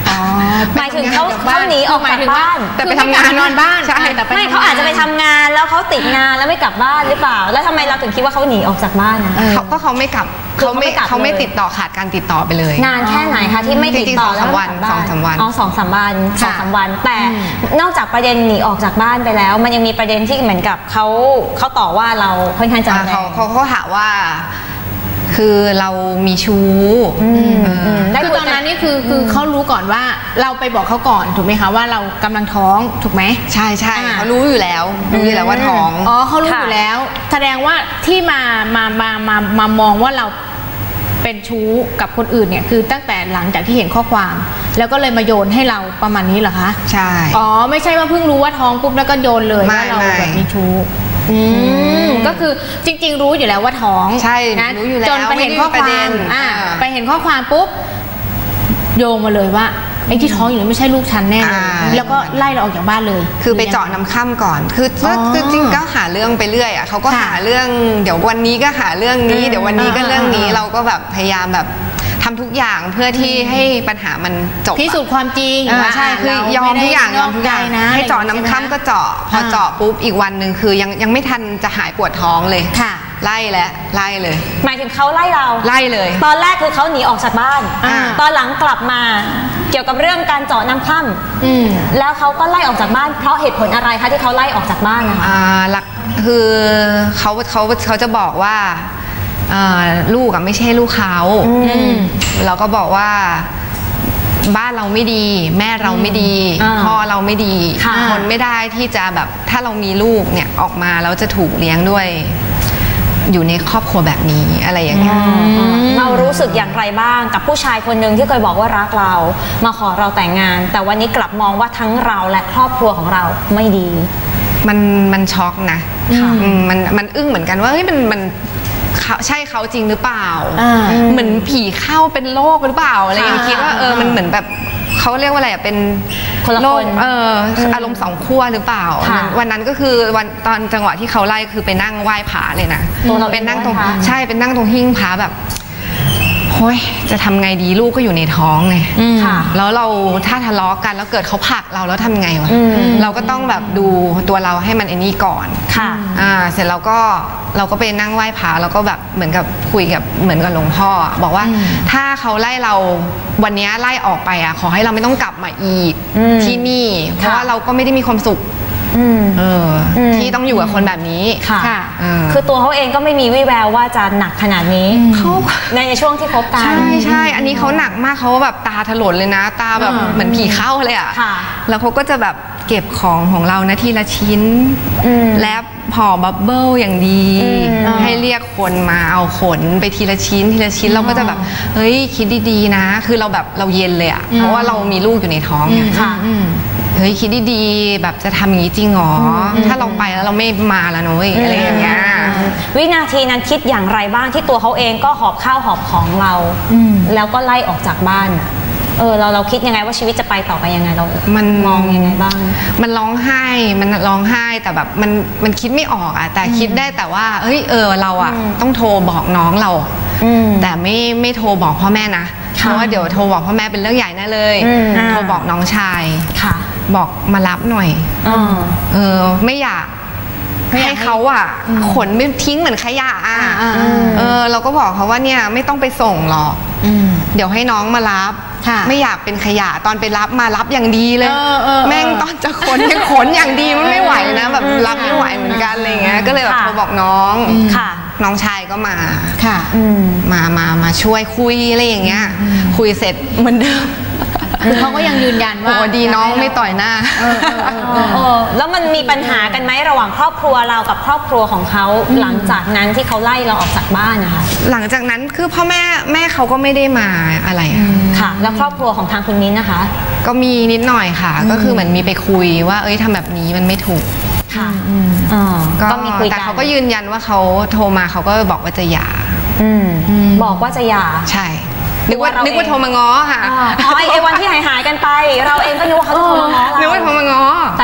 หมายถึงเขาหนีออกจากบ้านแต่ไปทำงานนอนบ้านใช่แต่ไม่เขาอาจจะไปทำงานแล้วเขาติดงานแล้วไม่กลับบ้านหรือเปล่าแล้วทำไมเราถึงคิดว่าเขาหนีออกจากบ้านนะเขาไม่กลับเขาไม่ติดต่อขาดการติดต่อไปเลยนานแค่ไหนคะที่ไม่ติดต่อแล้ว 2-3 วันอ๋อ2-3 วัน2-3 วันแต่นอกจากประเด็นหนีออกจากบ้านไปแล้วมันยังมีประเด็นที่เหมือนกับเขาต่อว่าเราค่อนข้างจะแรงเขาหาว่าคือเรามีชู้คือตอนนั้นนี่คือเขารู้ก่อนว่าเราไปบอกเขาก่อนถูกไหมคะว่าเรากำลังท้องถูกไหมใช่เขารู้อยู่แล้วว่าท้องเขารู้อยู่แล้วแสดงว่าที่มามองว่าเราเป็นชู้กับคนอื่นเนี่ยคือตั้งแต่หลังจากที่เห็นข้อความแล้วก็เลยมาโยนให้เราประมาณนี้เหรอคะใช่ไม่ใช่ว่าเพิ่งรู้ว่าท้องปุ๊บแล้วก็โยนเลยว่าเราแบบมีชู้ก็คือจริงๆรู้อยู่แล้วว่าท้องใช่รู้อยู่แล้วจนไปเห็นข้อความไปเห็นข้อความปุ๊บโยงมาเลยว่าไอ้ที่ท้องอยู่นี่ไม่ใช่ลูกฉันแน่เลยแล้วก็ไล่เราออกจากบ้านเลยคือไปเจาะน้ำค่ำก่อนคือจริงก็หาเรื่องไปเรื่อยเขาก็หาเรื่องเดี๋ยววันนี้ก็หาเรื่องนี้เดี๋ยววันนี้ก็เรื่องนี้เราก็แบบพยายามแบบทำทุกอย่างเพื่อที่ให้ปัญหามันจบพิสูจน์ความจริงใช่คือยอมทุกอย่างนะให้เจาะน้ำค่ำก็เจาะพอเจาะปุ๊บอีกวันหนึ่งคือยังไม่ทันจะหายปวดท้องเลยค่ะไล่เลยหมายถึงเขาไล่เราไล่เลยตอนแรกคือเขาหนีออกจากบ้านตอนหลังกลับมาเกี่ยวกับเรื่องการเจาะน้ำค่ำแล้วเขาก็ไล่ออกจากบ้านเพราะเหตุผลอะไรคะที่เขาไล่ออกจากบ้านนะคะหลักคือเขาจะบอกว่าลูกไม่ใช่ลูกเขาเราก็บอกว่าบ้านเราไม่ดีแม่เราไม่ดีพ่อเราไม่ดีคนไม่ได้ที่จะแบบถ้าเรามีลูกเนี่ยออกมาแล้วจะถูกเลี้ยงด้วยอยู่ในครอบครัวแบบนี้อะไรอย่างเงี้ยเรารู้สึกอย่างไรบ้างกับผู้ชายคนหนึ่งที่เคยบอกว่ารักเรามาขอเราแต่งงานแต่วันนี้กลับมองว่าทั้งเราและครอบครัวของเราไม่ดีมันช็อกนะมันอึ้งเหมือนกันว่าเฮ้ยมันใช่เขาจริงหรือเปล่าเหมือนผีเข้าเป็นโรคหรือเปล่าอะไรยังคิดว่ามันเหมือนแบบเขาเรียกว่าอะไรเป็นโรคอารมณ์สองขั้วหรือเปล่าวันนั้นก็คือวันตอนจังหวะที่เขาไล่คือไปนั่งไหว้พระเลยนะเป็นนั่งตรงใช่เป็นนั่งตรงหิ้งพระแบบโอ้ยจะทำไงดีลูกก็อยู่ในท้องไงแล้วเราถ้าทะเลาะกันแล้วเกิดเขาผลักเราแล้วทำไงวะเราก็ต้องแบบดูตัวเราให้มันไอ้นี่ก่อนเสร็จเราก็ไปนั่งไหว้พระแล้วก็แบบเหมือนกับคุยกับเหมือนกับหลวงพ่อบอกว่าถ้าเขาไล่เราวันนี้ไล่ออกไปขอให้เราไม่ต้องกลับมาอีกที่นี่เพราะว่าเราก็ไม่ได้มีความสุขที่ต้องอยู่กับคนแบบนี้ค่ะคือตัวเขาเองก็ไม่มีวี่แววว่าจะหนักขนาดนี้เขาในช่วงที่คบกันใช่อันนี้เขาหนักมากเขาแบบตาถลนเลยนะตาแบบเหมือนผีเข้าเลยแล้วเขาก็จะแบบเก็บของเรานะทีละชิ้นและห่อบับเบิ้ลอย่างดีให้เรียกคนมาเอาขนไปทีละชิ้นเราก็จะแบบเฮ้ยคิดดีๆนะคือเราแบบเราเย็นเลยเพราะว่าเรามีลูกอยู่ในท้องเนี่ยเฮ้ยคิดดีๆแบบจะทำอย่างนี้จริงหรอถ้าเราไปแล้วเราไม่มาแล้วนุ้ยอะไรอย่างเงี้ยวินาทีนั้นคิดอย่างไรบ้างที่ตัวเขาเองก็หอบข้าวหอบของเราแล้วก็ไล่ออกจากบ้านเราคิดยังไงว่าชีวิตจะไปต่อไปยังไงเรามันมองยังไงบ้างมันร้องไห้แต่แบบมันคิดไม่ออกแต่คิดได้แต่ว่าเฮ้ยเราต้องโทรบอกน้องเราแต่ไม่โทรบอกพ่อแม่นะเพราะว่าเดี๋ยวโทรบอกพ่อแม่เป็นเรื่องใหญ่แน่เลยโทรบอกน้องชายบอกมารับหน่อยไม่อยากให้เขาขนไม่ทิ้งเหมือนขยะเราก็บอกเขาว่าเนี่ยไม่ต้องไปส่งหรอกเดี๋ยวให้น้องมารับไม่อยากเป็นขยะตอนไปรับมารับอย่างดีเลยแม่งตอนจะขนยังขนอย่างดีมันไม่ไหวนะแบบรับไม่ไหวเหมือนกันอะไรเงี้ยก็เลยแบบโทรบอกน้องน้องชายก็มามาช่วยคุยอะไรอย่างเงี้ยคุยเสร็จเหมือนเดิมคือเขาก็ยังยืนยันว่าดีน้องไม่ต่อยหน้าแล้วมันมีปัญหากันไหมระหว่างครอบครัวเรากับครอบครัวของเขาหลังจากนั้นที่เขาไล่เราออกจากบ้านนะคะหลังจากนั้นคือพ่อแม่เขาก็ไม่ได้มาอะไรค่ะแล้วครอบครัวของทางคุณมิ้นนะคะก็มีนิดหน่อยค่ะก็คือเหมือนมีไปคุยว่าทำแบบนี้มันไม่ถูกค่ะก็มีคุยกันแต่เขาก็ยืนยันว่าเขาโทรมาเขาก็บอกว่าจะหย่าบอกว่าจะหย่าใช่นึกว่าโทรมาง้อค่ะไอ้วันที่หายกันไปเราเองก็นึกว่าเขาจะโทรมาง้อเรานึกว่าโทรมาง้อแต่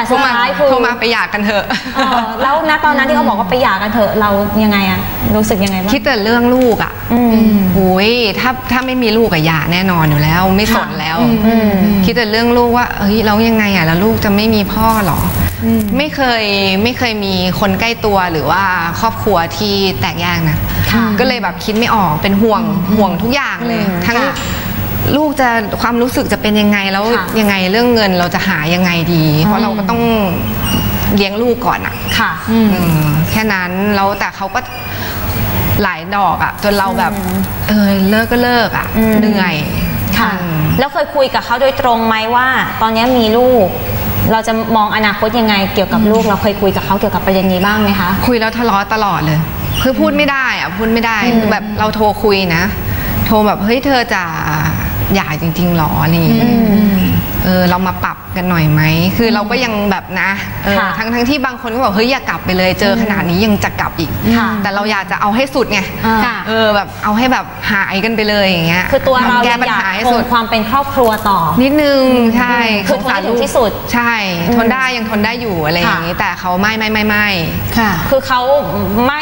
สุดท้ายคือโทรมาไปหย่ากันเถอะแล้วณตอนนั้นที่เขาบอกว่าไปหย่ากันเถอะเรายังไงอะรู้สึกยังไงบ้างคิดแต่เรื่องลูกอะโอ้ยถ้าไม่มีลูกอะหย่าแน่นอนอยู่แล้วไม่สนแล้วคิดแต่เรื่องลูกว่าเฮ้ยเรายังไงอะแล้วลูกจะไม่มีพ่อหรอไม่เคยมีคนใกล้ตัวหรือว่าครอบครัวที่แตกแยกนะก็เลยแบบคิดไม่ออกเป็นห่วงทุกอย่างเลยทั้งลูกจะความรู้สึกจะเป็นยังไงแล้วยังไงเรื่องเงินเราจะหายังไงดีเพราะเราก็ต้องเลี้ยงลูกก่อนอะค่ะแค่นั้นแล้วแต่เขาก็หลายดอกอะจนเราแบบเลิกก็เลิกอะเหนื่อยค่ะแล้วเคยคุยกับเขาโดยตรงไหมว่าตอนนี้มีลูกเราจะมองอนาคตยังไงเกี่ยวกับลูกเราเคยคุยกับเขาเกี่ยวกับประเด็นนี้บ้างไหมคะคุยแล้วทะเลาะตลอดเลยคือพูดไม่ได้อะพูดไม่ได้แบบเราโทรคุยนะโทรแบบเฮ้ยเธอจะหย่าจริงๆหรออะไรอย่างเงี้ยเรามาปรับกันหน่อยไหมคือเราก็ยังแบบนะทั้งที่บางคนก็บอกเฮ้ยอย่ากลับไปเลยเจอขนาดนี้ยังจะกลับอีกแต่เราอยากจะเอาให้สุดไงแบบเอาให้แบบหายกันไปเลยอย่างเงี้ยคือตัวเราอยากคงความเป็นครอบครัวต่อนิดนึงใช่คือทนถึงที่สุดใช่ทนได้ยังทนได้อยู่อะไรอย่างงี้แต่เขาไม่ค่ะคือเขาไม่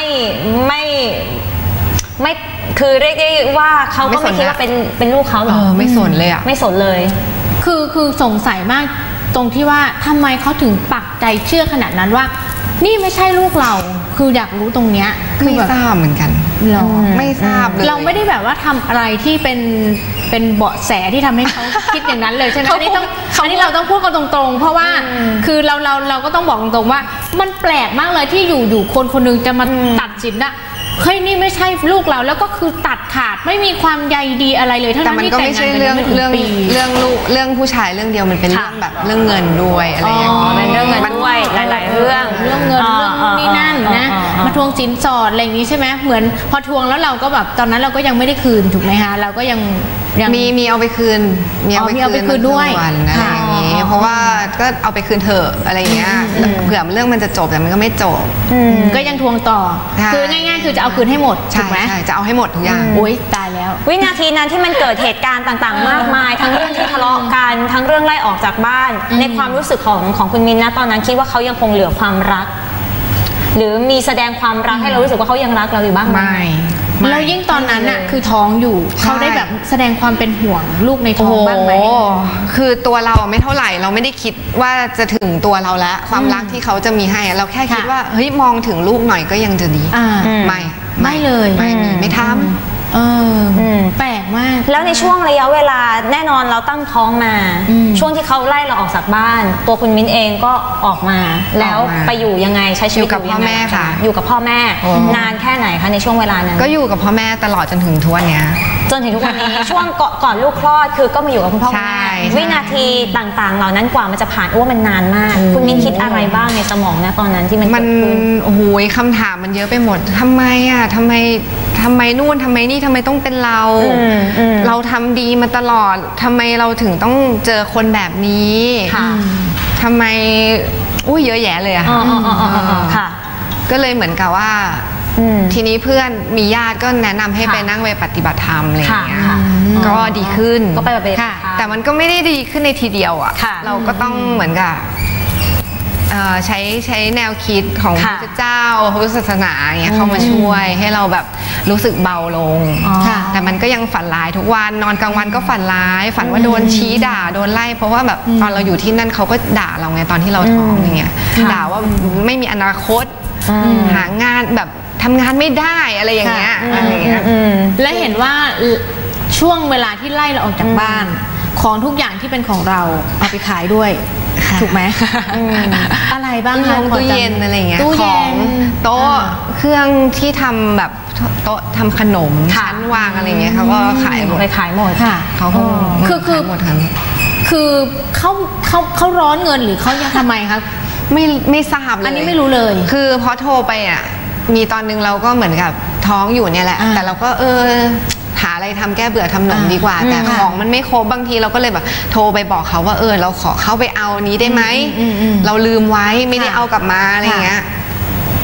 คือเรียกได้ว่าเขาก็ไม่คิดว่าเป็นลูกเขาหรอไม่สนเลยอ่ะไม่สนเลยคือสงสัยมากตรงที่ว่าทำไมเขาถึงปักใจเชื่อขนาดนั้นว่านี่ไม่ใช่ลูกเราคืออยากรู้ตรงเนี้ยไม่ทราบเหมือนกันหรอไม่ทราบเลยเราไม่ได้แบบว่าทำอะไรที่เป็นเบาะแสที่ทำให้เขาคิดอย่างนั้นเลยใช่ไหมอันนี้เราต้องพูดกันตรงๆเพราะว่าคือเราก็ต้องบอกตรงๆว่ามันแปลกมากเลยที่อยู่คนนึงจะมาตัดสินอะเฮ้ยนี่ไม่ใช่ลูกเราแล้วก็คือตัดขาดไม่มีความใยดีอะไรเลยทั้งนั้นที่แต่งงานกันไม่ถึงปีเรื่องผู้ชายเรื่องเดียวมันเป็นเรื่องแบบเรื่องเงินด้วยอะไรอย่างเงี้ยเป็นเรื่องเงินด้วยหลายๆเรื่องเงินเรื่องนี่นั่นนะมาทวงสินสอดอะไรอย่างนี้ใช่ไหมเหมือนพอทวงแล้วเราก็แบบตอนนั้นเราก็ยังไม่ได้คืนถูกไหมคะเราก็ยังมีเอาไปคืนมีเอาไปคืนด้วยอะไรอย่างนี้เพราะว่าก็เอาไปคืนเถอะอะไรอย่างเงี้ยเผื่อเรื่องมันจะจบแต่มันก็ไม่จบก็ยังทวงต่อคือง่ายๆคือจะเอาคืนให้หมดถูกไหมใช่จะเอาให้หมดทุกอย่างโอ๊ยตายแล้ววินาทีนั้นที่มันเกิดเหตุการณ์ต่างๆมากมายทั้งเรื่องที่ทะเลาะกันทั้งเรื่องไล่ออกจากบ้านในความรู้สึกของคุณมินนะตอนนั้นคิดว่าเขายังคงเหลือความรักหรือมีแสดงความรักให้เรารู้สึกว่าเขายังรักเราอยู่บ้างไหมแล้วยิ่งตอนนั้นน่ะคือท้องอยู่เขาได้แบบแสดงความเป็นห่วงลูกในท้องบ้างไหมคือตัวเราไม่เท่าไหร่เราไม่ได้คิดว่าจะถึงตัวเราแล้วความรักที่เขาจะมีให้เราแค่คิดว่าเฮ้ยมองถึงลูกหน่อยก็ยังจะดีไม่เลยไม่ทำแปลกมากแล้วในช่วงระยะเวลาแน่นอนเราตั้งท้องมาช่วงที่เขาไล่เราออกจากบ้านตัวคุณมิ้นเองก็ออกมาแล้วไปอยู่ยังไงใช้ชีวิตกับพ่อแม่ค่ะอยู่กับพ่อแม่นานแค่ไหนคะในช่วงเวลานั้นก็อยู่กับพ่อแม่ตลอดจนถึงทุกวันนี้จนถึงทุกวันนี้ช่วงก่อนลูกคลอดคือก็มาอยู่กับคุณพ่อคุณแม่วินาทีต่างๆเหล่านั้นกว่ามันจะผ่านว่ามันนานมากคุณมิ้นคิดอะไรบ้างในสมองนะตอนนั้นที่มันเกิดขึ้นโอ้โหคำถามมันเยอะไปหมดทำไมนู่นทำไมนี่ทำไมต้องเป็นเราทำดีมาตลอดทำไมเราถึงต้องเจอคนแบบนี้ทำไมเยอะแยะเลยอะค่ะก็เลยเหมือนกับว่าทีนี้เพื่อนมีญาติก็แนะนำให้ไปนั่งไปปฏิบัติธรรมอะไรอย่างเงี้ยก็ดีขึ้นก็ไปปฏิบัติแต่มันก็ไม่ได้ดีขึ้นในทีเดียวอะเราก็ต้องเหมือนกับใช้แนวคิดของพระพุทธเจ้าพุทธศาสนาอย่างเงี้ยเข้ามาช่วยให้เราแบบรู้สึกเบาลงแต่มันก็ยังฝันร้ายทุกวันนอนกลางวันก็ฝันร้ายฝันว่าโดนชี้ด่าโดนไล่เพราะว่าแบบตอนเราอยู่ที่นั่นเขาก็ด่าเราไงตอนที่เราท้องอย่างเงี้ยด่าว่าไม่มีอนาคตหางานแบบทำงานไม่ได้อะไรอย่างเงี้ยและเห็นว่าช่วงเวลาที่ไล่เราออกจากบ้านของทุกอย่างที่เป็นของเราเอาไปขายด้วยถูกไหมอะไรบ้างคะตู้เย็นอะไรเงี้ยของโต๊ะเครื่องที่ทำแบบโต๊ะทำขนมชั้นวางอะไรเงี้ยเขาก็ขายหมดค่ะเขาคือหมดทั้งคือเขาร้อนเงินหรือเขายังทำไมคะไม่ทราบเลยอันนี้ไม่รู้เลยคือพอโทรไปอ่ะมีตอนนึงเราก็เหมือนกับท้องอยู่เนี่ยแหละแต่เราก็หาอะไรทำแก้เบื่อทำหนมดีกว่าแต่ของมันไม่ครบบางทีเราก็เลยแบบโทรไปบอกเขาว่าเราขอเข้าไปเอานี้ได้ไหมเราลืมไว้ไม่ได้เอากลับมาอะไรเงี้ย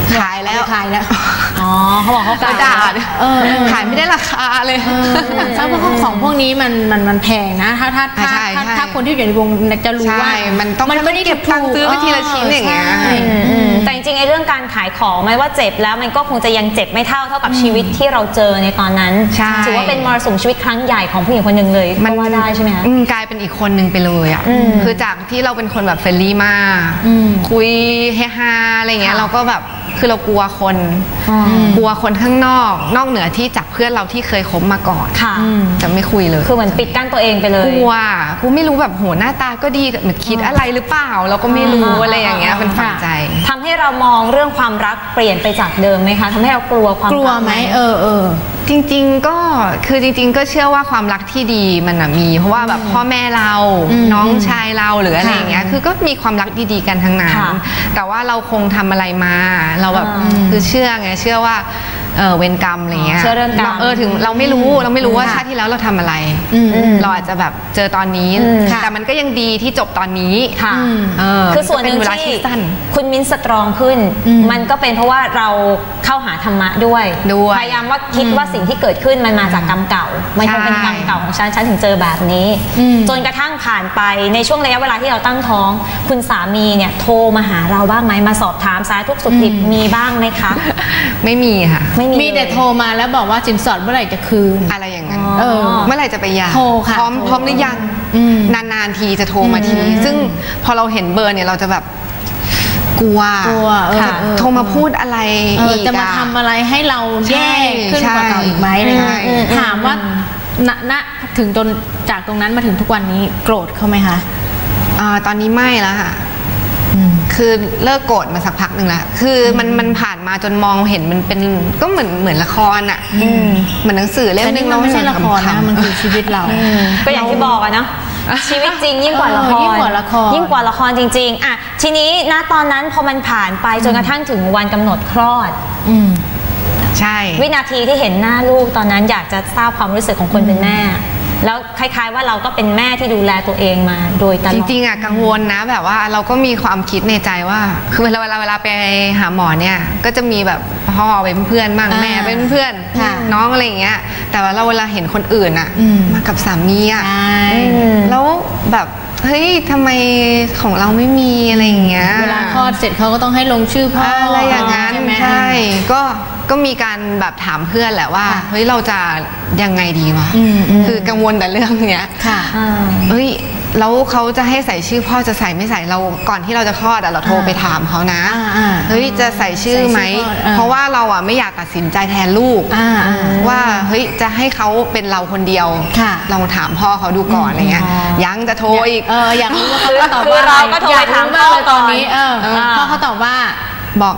ขายแล้วอ๋อเขาบอกเขาขายด่าขายไม่ได้ราคาเลยเพราะของพวกนี้มันแพงนะถ้าคนที่อยู่ในวงจะรู้ว่ามันไม่ได้เก็บตังค์ซื้อไปทีละชิ้นอย่างเงี้ยแต่จริงๆไอ้เรื่องการขายของไม่ว่าเจ็บแล้วมันก็คงจะยังเจ็บไม่เท่ากับชีวิตที่เราเจอในตอนนั้นถือว่าเป็นมรสุมชีวิตครั้งใหญ่ของผู้หญิงคนหนึ่งเลยก็ว่าได้ใช่ไหมคะกลายเป็นอีกคนหนึ่งไปเลยอ่ะคือจากที่เราเป็นคนแบบเฟรนลี่มากคุยเฮฮาอะไรเงี้ยเราก็แบบคือเรากลัวคนข้างนอกเหนือที่จากเพื่อนเราที่เคยคบมาก่อนจะไม่คุยเลยคือเหมือนปิดกั้นตัวเองไปเลยกูไม่รู้แบบโหหน้าตาก็ดีแต่มันคิดอะไรหรือเปล่าเราก็ไม่รู้อะไรอย่างเงี้ยเป็นฝังใจทำให้เรามองเรื่องความรักเปลี่ยนไปจากเดิมไหมคะทำให้เรากลัวความรักไหมจริงๆก็คือจริงๆก็เชื่อว่าความรักที่ดีมันมีเพราะว่าแบบพ่อแม่เราน้องชายเราหรืออะไรอย่างเงี้ยคือก็มีความรักดีๆกันทั้งนั้นแต่ว่าเราคงทำอะไรมาเราแบบคือเชื่อว่าเวรกรรมอะไรเงี้ยเชื่อเรื่องกรรมถึงเราไม่รู้ว่าชาติที่แล้วเราทำอะไรเราอาจจะแบบเจอตอนนี้แต่มันก็ยังดีที่จบตอนนี้คือส่วนหนึ่งที่คุณมิ้นสตรองขึ้นมันก็เป็นเพราะว่าเราเข้าหาธรรมะด้วยพยายามว่าคิดว่าสิ่งที่เกิดขึ้นมันมาจากกรรมเก่ามันคงเป็นกรรมเก่าของฉันถึงเจอแบบนี้จนกระทั่งผ่านไปในช่วงระยะเวลาที่เราตั้งท้องคุณสามีเนี่ยโทรมาหาเราบ้างไหมมาสอบถามสารทุกข์สุขดิบมีบ้างไหมคะไม่มีค่ะมีแต่โทรมาแล้วบอกว่าสินสอดเมื่อไหร่จะคืนอะไรอย่างนั้นเมื่อไหร่จะไปหย่าโทรค่ะพร้อมหรือยังนานๆทีจะโทรมาทีซึ่งพอเราเห็นเบอร์เนี่ยเราจะแบบกลัวโทรมาพูดอะไรจะมาทำอะไรให้เราแย่ขึ้นกว่าเก่าอีกไหมถามว่าณถึงจนจากตรงนั้นมาถึงทุกวันนี้โกรธเขาไหมคะตอนนี้ไม่แล้วค่ะคือเลิกโกรธมาสักพักหนึ่งแล้วคือมันผ่านมาจนมองเห็นมันเป็นก็เหมือนละครอ่ะเหมือนหนังสือเล่มนึงเราไม่ใช่ละครนะมันคือชีวิตเราก็อย่างที่บอกอะนะชีวิตจริงยิ่งกว่าละครยิ่งกว่าละครจริงๆอะทีนี้ณตอนนั้นพอมันผ่านไปจนกระทั่งถึงวันกำหนดคลอดใช่วินาทีที่เห็นหน้าลูกตอนนั้นอยากจะทราบความรู้สึกของคนเป็นแม่แล้วคล้ายๆว่าเราก็เป็นแม่ที่ดูแลตัวเองมาโดยตลอดจริงๆอ่ะกังวลนะแบบว่าเราก็มีความคิดในใจว่าคือเวลาไปหาหมอเนี่ยก็จะมีแบบพ่อเป็นเพื่อนบ้างแม่เป็นเพื่อนน้องอะไรอย่างเงี้ยแต่ว่าเวลาเห็นคนอื่นอ่ะมากับสามีอ่ะแล้วแบบเฮ้ยทำไมของเราไม่มีอะไรอย่างเงี้ยเวลาคลอดเสร็จเขาก็ต้องให้ลงชื่อพ่ออะไรอย่างนั้นใช่ก็มีการแบบถามเพื่อนแหละว่าเฮ้ยเราจะยังไงดีวะคือกังวลแต่เรื่องเนี้ยเฮ้ยแล้วเขาจะให้ใส่ชื่อพ่อจะใส่ไม่ใส่เราก่อนที่เราจะคลอดเราโทรไปถามเขานะเฮ้ยจะใส่ชื่อไหมเพราะว่าเราไม่อยากตัดสินใจแทนลูกว่าเฮ้ยจะให้เขาเป็นเราคนเดียวลองถามพ่อเขาดูก่อนอะไรเงี้ยยังจะโทรอีกอยากรู้ว่าเขาตอบว่าเราก็โทรไปถามพ่อตอนนี้พ่อเขาตอบว่าบอก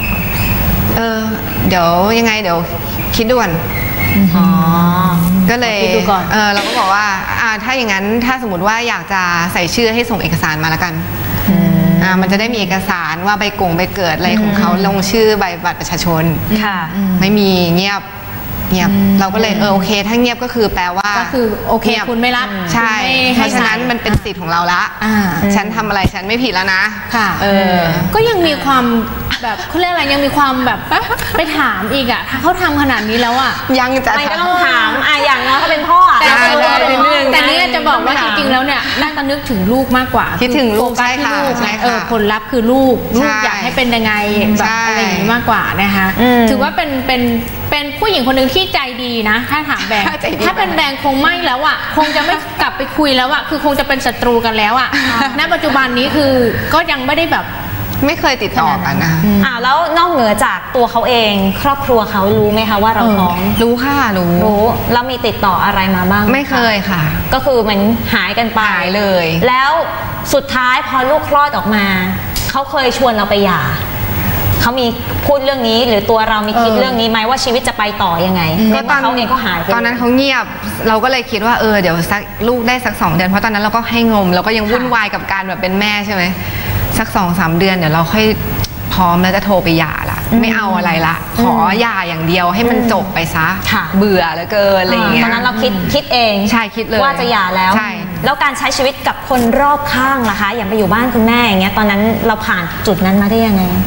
เดี๋ยวยังไงเดี๋ยวคิดด่วนก็เลยเราก็บอกว่าถ้าอย่างนั้นถ้าสมมติว่าอยากจะใส่ชื่อให้ส่งเอกสารมาแล้วกันมันจะได้มีเอกสารว่าใบเกิดอะไรของเขาลงชื่อใบบัตรประชาชนไม่มีเงียบเราก็เลยโอเคถ้าเงียบก็คือแปลว่าก็คือโอเคคุณไม่รับใช่เพราะฉะนั้นมันเป็นสิทธิ์ของเราละฉันทำอะไรฉันไม่ผิดแล้วนะค่ะก็ยังมีความแบบเขาเรียกอะไรยังมีความแบบไปถามอีกอ่ะถ้าเขาทำขนาดนี้แล้วอ่ะยังจะไม่ก็ต้องถามอย่างน้อยเขาเป็นพ่อแต่นี่จะบอกว่าจริงๆแล้วเนี่ยน่าจะนึกถึงลูกมากกว่าคิดถึงลูกใช่ค่ะผลลัพธ์คือลูกอยากให้เป็นยังไงแบบอะไรอย่างนี้มากกว่านะคะถือว่าเป็นผู้หญิงคนหนึ่งที่ใจดีนะถ้าถามแบงค์ถ้าเป็นแบงค์คงไม่แล้วอ่ะคงจะไม่กลับไปคุยแล้วอ่ะคือคงจะเป็นศัตรูกันแล้วอ่ะณปัจจุบันนี้คือก็ยังไม่ได้แบบไม่เคยติดต่อกันนะแล้วนอกเหนือจากตัวเขาเองครอบครัวเขารู้ไหมคะว่าเราท้องรู้ค่ะรู้แล้วมีติดต่ออะไรมาบ้างไม่เคยค่ะก็คือเหมือนหายกันไปเลยแล้วสุดท้ายพอลูกคลอดออกมาเขาเคยชวนเราไปหย่าเขามีพูดเรื่องนี้หรือตัวเรามีคิดเรื่องนี้ไหมว่าชีวิตจะไปต่อยังไงก็ตอนเขาเองก็หายตอนนั้นเขาเงียบเราก็เลยคิดว่าเดี๋ยวสักลูกได้สัก2 เดือนเพราะตอนนั้นเราก็ให้นมเราก็ยังวุ่นวายกับการแบบเป็นแม่ใช่ไหมสัก2-3 เดือนเดี๋ยวเราค่อยพร้อมแล้วจะโทรไปหย่าละไม่เอาอะไรละขอหย่าอย่างเดียวให้มันจบไปซะเบื่อเหลือเกินอะไรอย่างเงี้ยตอนนั้นเราคิดเองใช่คิดเลยว่าจะหย่าแล้วแล้วการใช้ชีวิตกับคนรอบข้างล่ะคะอย่างไปอยู่บ้านคุณแม่อย่างเงี้ยตอนนั้นเราผ่านจุดนั้นมาได้ยังไง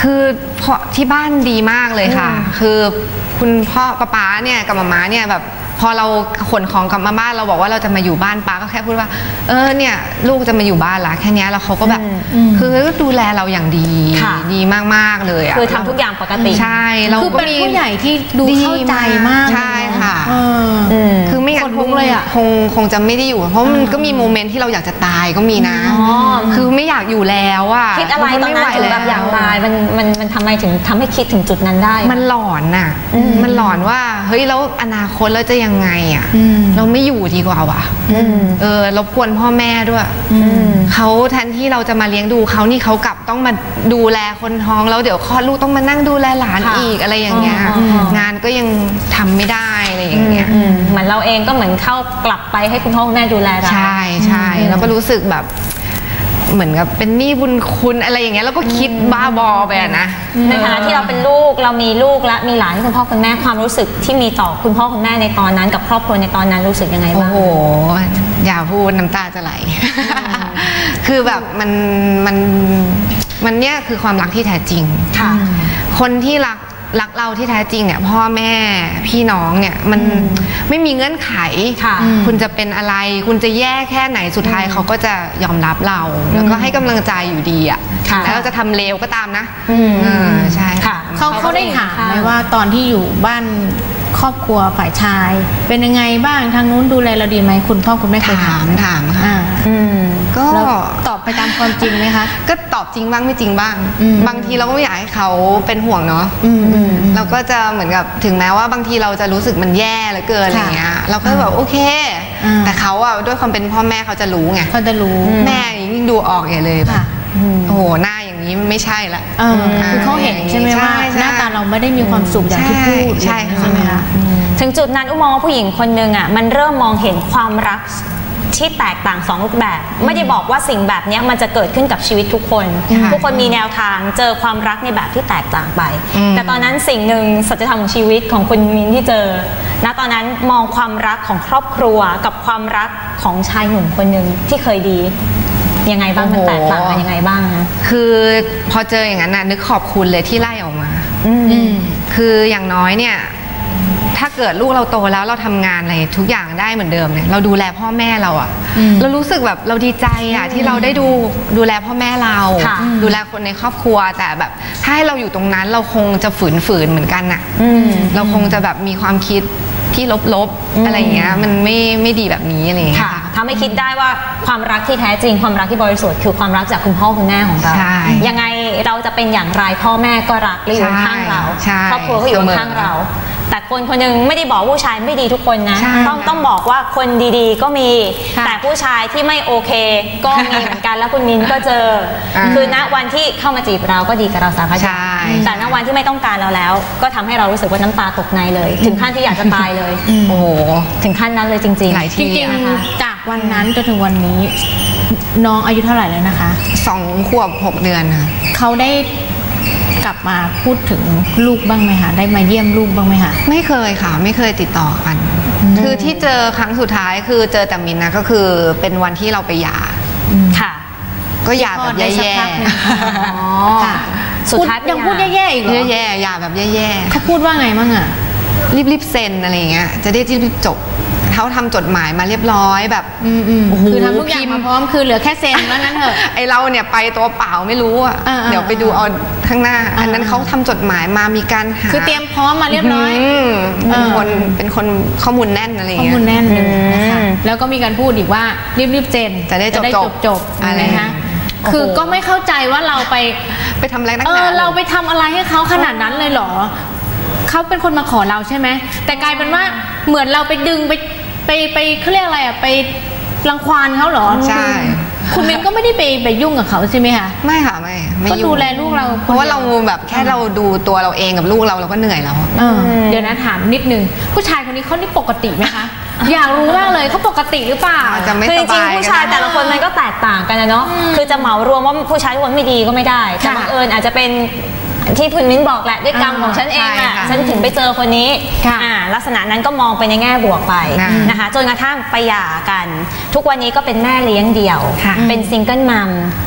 คือพอที่บ้านดีมากเลยค่ะคือคุณพ่อป๊าเนี่ยกับมาม่าเนี่ยแบบพอเราขนของกลับมาบ้านเราบอกว่าเราจะมาอยู่บ้านป้าก็แค่พูดว่าเนี่ยลูกจะมาอยู่บ้านละแค่นี้แล้วเขาก็แบบคือดูแลเราอย่างดีดีมากๆเลยคือทำทุกอย่างปกติใช่เราก็เป็นผู้ใหญ่ที่ดูเข้าใจมากใช่ค่ะคือไม่งั้นคงจะไม่ได้อยู่เพราะมันก็มีโมเมนต์ที่เราอยากจะตายก็มีนะคือไม่อยากอยู่แล้วอะคิดอะไรตอนนั้นถึงแบบอยากตายมันทำไมถึงทำให้คิดถึงจุดนั้นได้มันหลอนน่ะมันหลอนว่าเฮ้ยแล้วอนาคตเราจะยังไงอ่ะเราไม่อยู่ดีกว่าว่ะรบกวนพ่อแม่ด้วยเขาแทนที่เราจะมาเลี้ยงดูเขานี่เขากลับต้องมาดูแลคนท้องแล้วเดี๋ยวคลอดลูกต้องมานั่งดูแลหลานอีกอะไรอย่างเงี้ยงานก็ยังทำไม่ได้อะไรอย่างเงี้ยเหมือนเราเองก็เหมือนเข้ากลับไปให้คุณพ่อคุณแม่ดูแลเราใช่ใช่แล้วก็รู้สึกแบบเหมือนกับเป็นหนี้บุญคุณอะไรอย่างเงี้ยแล้วก็คิดบ้าบอไปนะในฐานะที่เราเป็นลูกเรามีลูกและมีหลานที่คุณพ่อคุณแม่ความรู้สึกที่มีต่อคุณพ่อคุณแม่ในตอนนั้นกับครอบครัวในตอนนั้นรู้สึกยังไงบ้างโอ้โหอย่าพูดน้ำตาจะไหลคือแบบมันเนี่ยคือความรักที่แท้จริงค่ะคนที่รักเราที่แท้จริงเนี่ยพ่อแม่พี่น้องเนี่ยมันไม่มีเงื่อนไขคุณจะเป็นอะไรคุณจะแย่แค่ไหนสุดท้ายเขาก็จะยอมรับเราแล้วก็ให้กำลังใจอยู่ดีอ่ะแล้วเราจะทำเลวก็ตามนะใช่ค่ะเขาได้ถามไหมว่าตอนที่อยู่บ้านครอบครัวฝ่ายชายเป็นยังไงบ้างทางนู้นดูแลเราดีไหมคุณพ่อคุณแม่เคยถามค่ะก็ตอบไปตามความจริงไหมคะก็ตอบจริงบ้างไม่จริงบ้างบางทีเราก็ไม่อยากให้เขาเป็นห่วงเนาะเราก็จะเหมือนกับถึงแม้ว่าบางทีเราจะรู้สึกมันแย่เหลือเกินอะไรเงี้ยเราก็แบบโอเคแต่เขาอะด้วยความเป็นพ่อแม่เขาจะรู้ไงเขาจะรู้แม่ยิ่งดูออกใหญ่เลยโอ้โหหน้าอย่างนี้ไม่ใช่ละคือเขาเห็นใช่ไหมว่าหน้าตาเราไม่ได้มีความสุขอย่างที่พูดใช่ไหมคะถึงจุดนั้นมองว่าผู้หญิงคนหนึ่งอ่ะมันเริ่มมองเห็นความรักที่แตกต่าง2รูปแบบไม่ได้บอกว่าสิ่งแบบนี้มันจะเกิดขึ้นกับชีวิตทุกคนมีแนวทางเจอความรักในแบบที่แตกต่างไปแต่ตอนนั้นสิ่งหนึ่งสัจธรรมของชีวิตของคุณมิ้นที่เจอณตอนนั้นมองความรักของครอบครัวกับความรักของชายหนุ่มคนหนึ่งที่เคยดียังไงบ้างมันแตกต่างกันยังไงบ้างคือพอเจออย่างนั้นน่ะนึกขอบคุณเลยที่ไล่ออกมาคืออย่างน้อยเนี่ยถ้าเกิดลูกเราโตแล้วเราทำงานอะไรทุกอย่างได้เหมือนเดิมเนี่ยเราดูแลพ่อแม่เราอะเรารู้สึกแบบเราดีใจอะที่เราได้ดูแลพ่อแม่เราดูแลคนในครอบครัวแต่แบบถ้าให้เราอยู่ตรงนั้นเราคงจะฝืนเหมือนกันอะเราคงจะแบบมีความคิดที่ลบๆอะไรอย่างเงี้ยมันไม่ดีแบบนี้อะไรอย่างเงี้ยทำให้คิดได้ว่าความรักที่แท้จริงความรักที่บริสุทธิ์คือความรักจากคุณพ่อคุณแม่ของเรายังไงเราจะเป็นอย่างไรพ่อแม่ก็รักและอยู่ข้างเราครอบครัวก็อยู่ข้างเราแต่คนคนหนึ่งไม่ได้บอกผู้ชายไม่ดีทุกคนนะต้องบอกว่าคนดีๆก็มีแต่ผู้ชายที่ไม่โอเคก็มีเหมือนกันแล้วคุณมิ้นก็เจอคือณวันที่เข้ามาจีบเราก็ดีกับเราสารพัดแต่ณวันที่ไม่ต้องการเราแล้วก็ทำให้เรารู้สึกว่าน้ำตาตกในเลยถึงขั้นที่อยากจะตายเลยโอ้โหถึงขั้นนั้นเลยจริงๆจริงๆจากวันนั้นจนถึงวันนี้น้องอายุเท่าไหร่แล้วนะคะ 2 ขวบ 6 เดือนค่ะเขาได้กลับมาพูดถึงลูกบ้างไหมคะได้มาเยี่ยมลูกบ้างไหมคะไม่เคยค่ะไม่เคยติดต่อกันคือที่เจอครั้งสุดท้ายคือเจอแต่มินนะก็คือเป็นวันที่เราไปหย่าค่ะก็หย่าแบบแย่ๆสุดท้ายยังพูดแย่ๆอีกเหรอแย่ๆหย่าแบบแย่ๆเขาพูดว่าไงบ้างอะรีบเซ็นอะไรเงี้ยจะได้รีบจบเขาทำจดหมายมาเรียบร้อยแบบคือทำทุกอย่างมาพร้อมคือเหลือแค่เซ็นแล้วนั้นเถอะไอเราเนี่ยไปตัวเปล่าไม่รู้อ่ะเดี๋ยวไปดูเอาข้างหน้าอันนั้นเขาทำจดหมายมามีการหาคือเตรียมพร้อมมาเรียบร้อยเป็นคนข้อมูลแน่นอะไรเงี้ยข้อมูลแน่นนะคะแล้วก็มีการพูดอีกว่ารีบเซ็นจะได้จบอะไรคะคือก็ไม่เข้าใจว่าเราไปทำอะไรนักหนาเราไปทำอะไรให้เขาขนาดนั้นเลยเหรอเขาเป็นคนมาขอเราใช่ไหมแต่กลายเป็นว่าเหมือนเราไปดึงไปเขาเรียกอะไรไปรังควานเขาเหรอใช่คุณเมนก็ไม่ได้ไปยุ่งกับเขาใช่ไหมคะไม่ค่ะไม่ก็ดูแลลูกเราเพราะว่าเราแบบแค่เราดูตัวเราเองกับลูกเราก็เหนื่อยแล้วเดี๋ยวนะถามนิดนึงผู้ชายคนนี้เขานี่ปกติไหมคะอยากรู้มากเลยเขาปกติหรือเปล่าคือจริงๆผู้ชายแต่ละคนมันก็แตกต่างกันนะเนาะคือจะเหมารวมว่าผู้ชายทุกคนไม่ดีก็ไม่ได้แต่บังเอิญอาจจะเป็นที่คุณมิ้นบอกแหละด้วยกรรมของฉันเองอ่ะฉันถึงไปเจอคนนี้ลักษณะนั้นก็มองไปในแง่บวกไปนะคะจนกระทั่งไปหย่ากันทุกวันนี้ก็เป็นแม่เลี้ยงเดี่ยวเป็นซิงเกิลมัม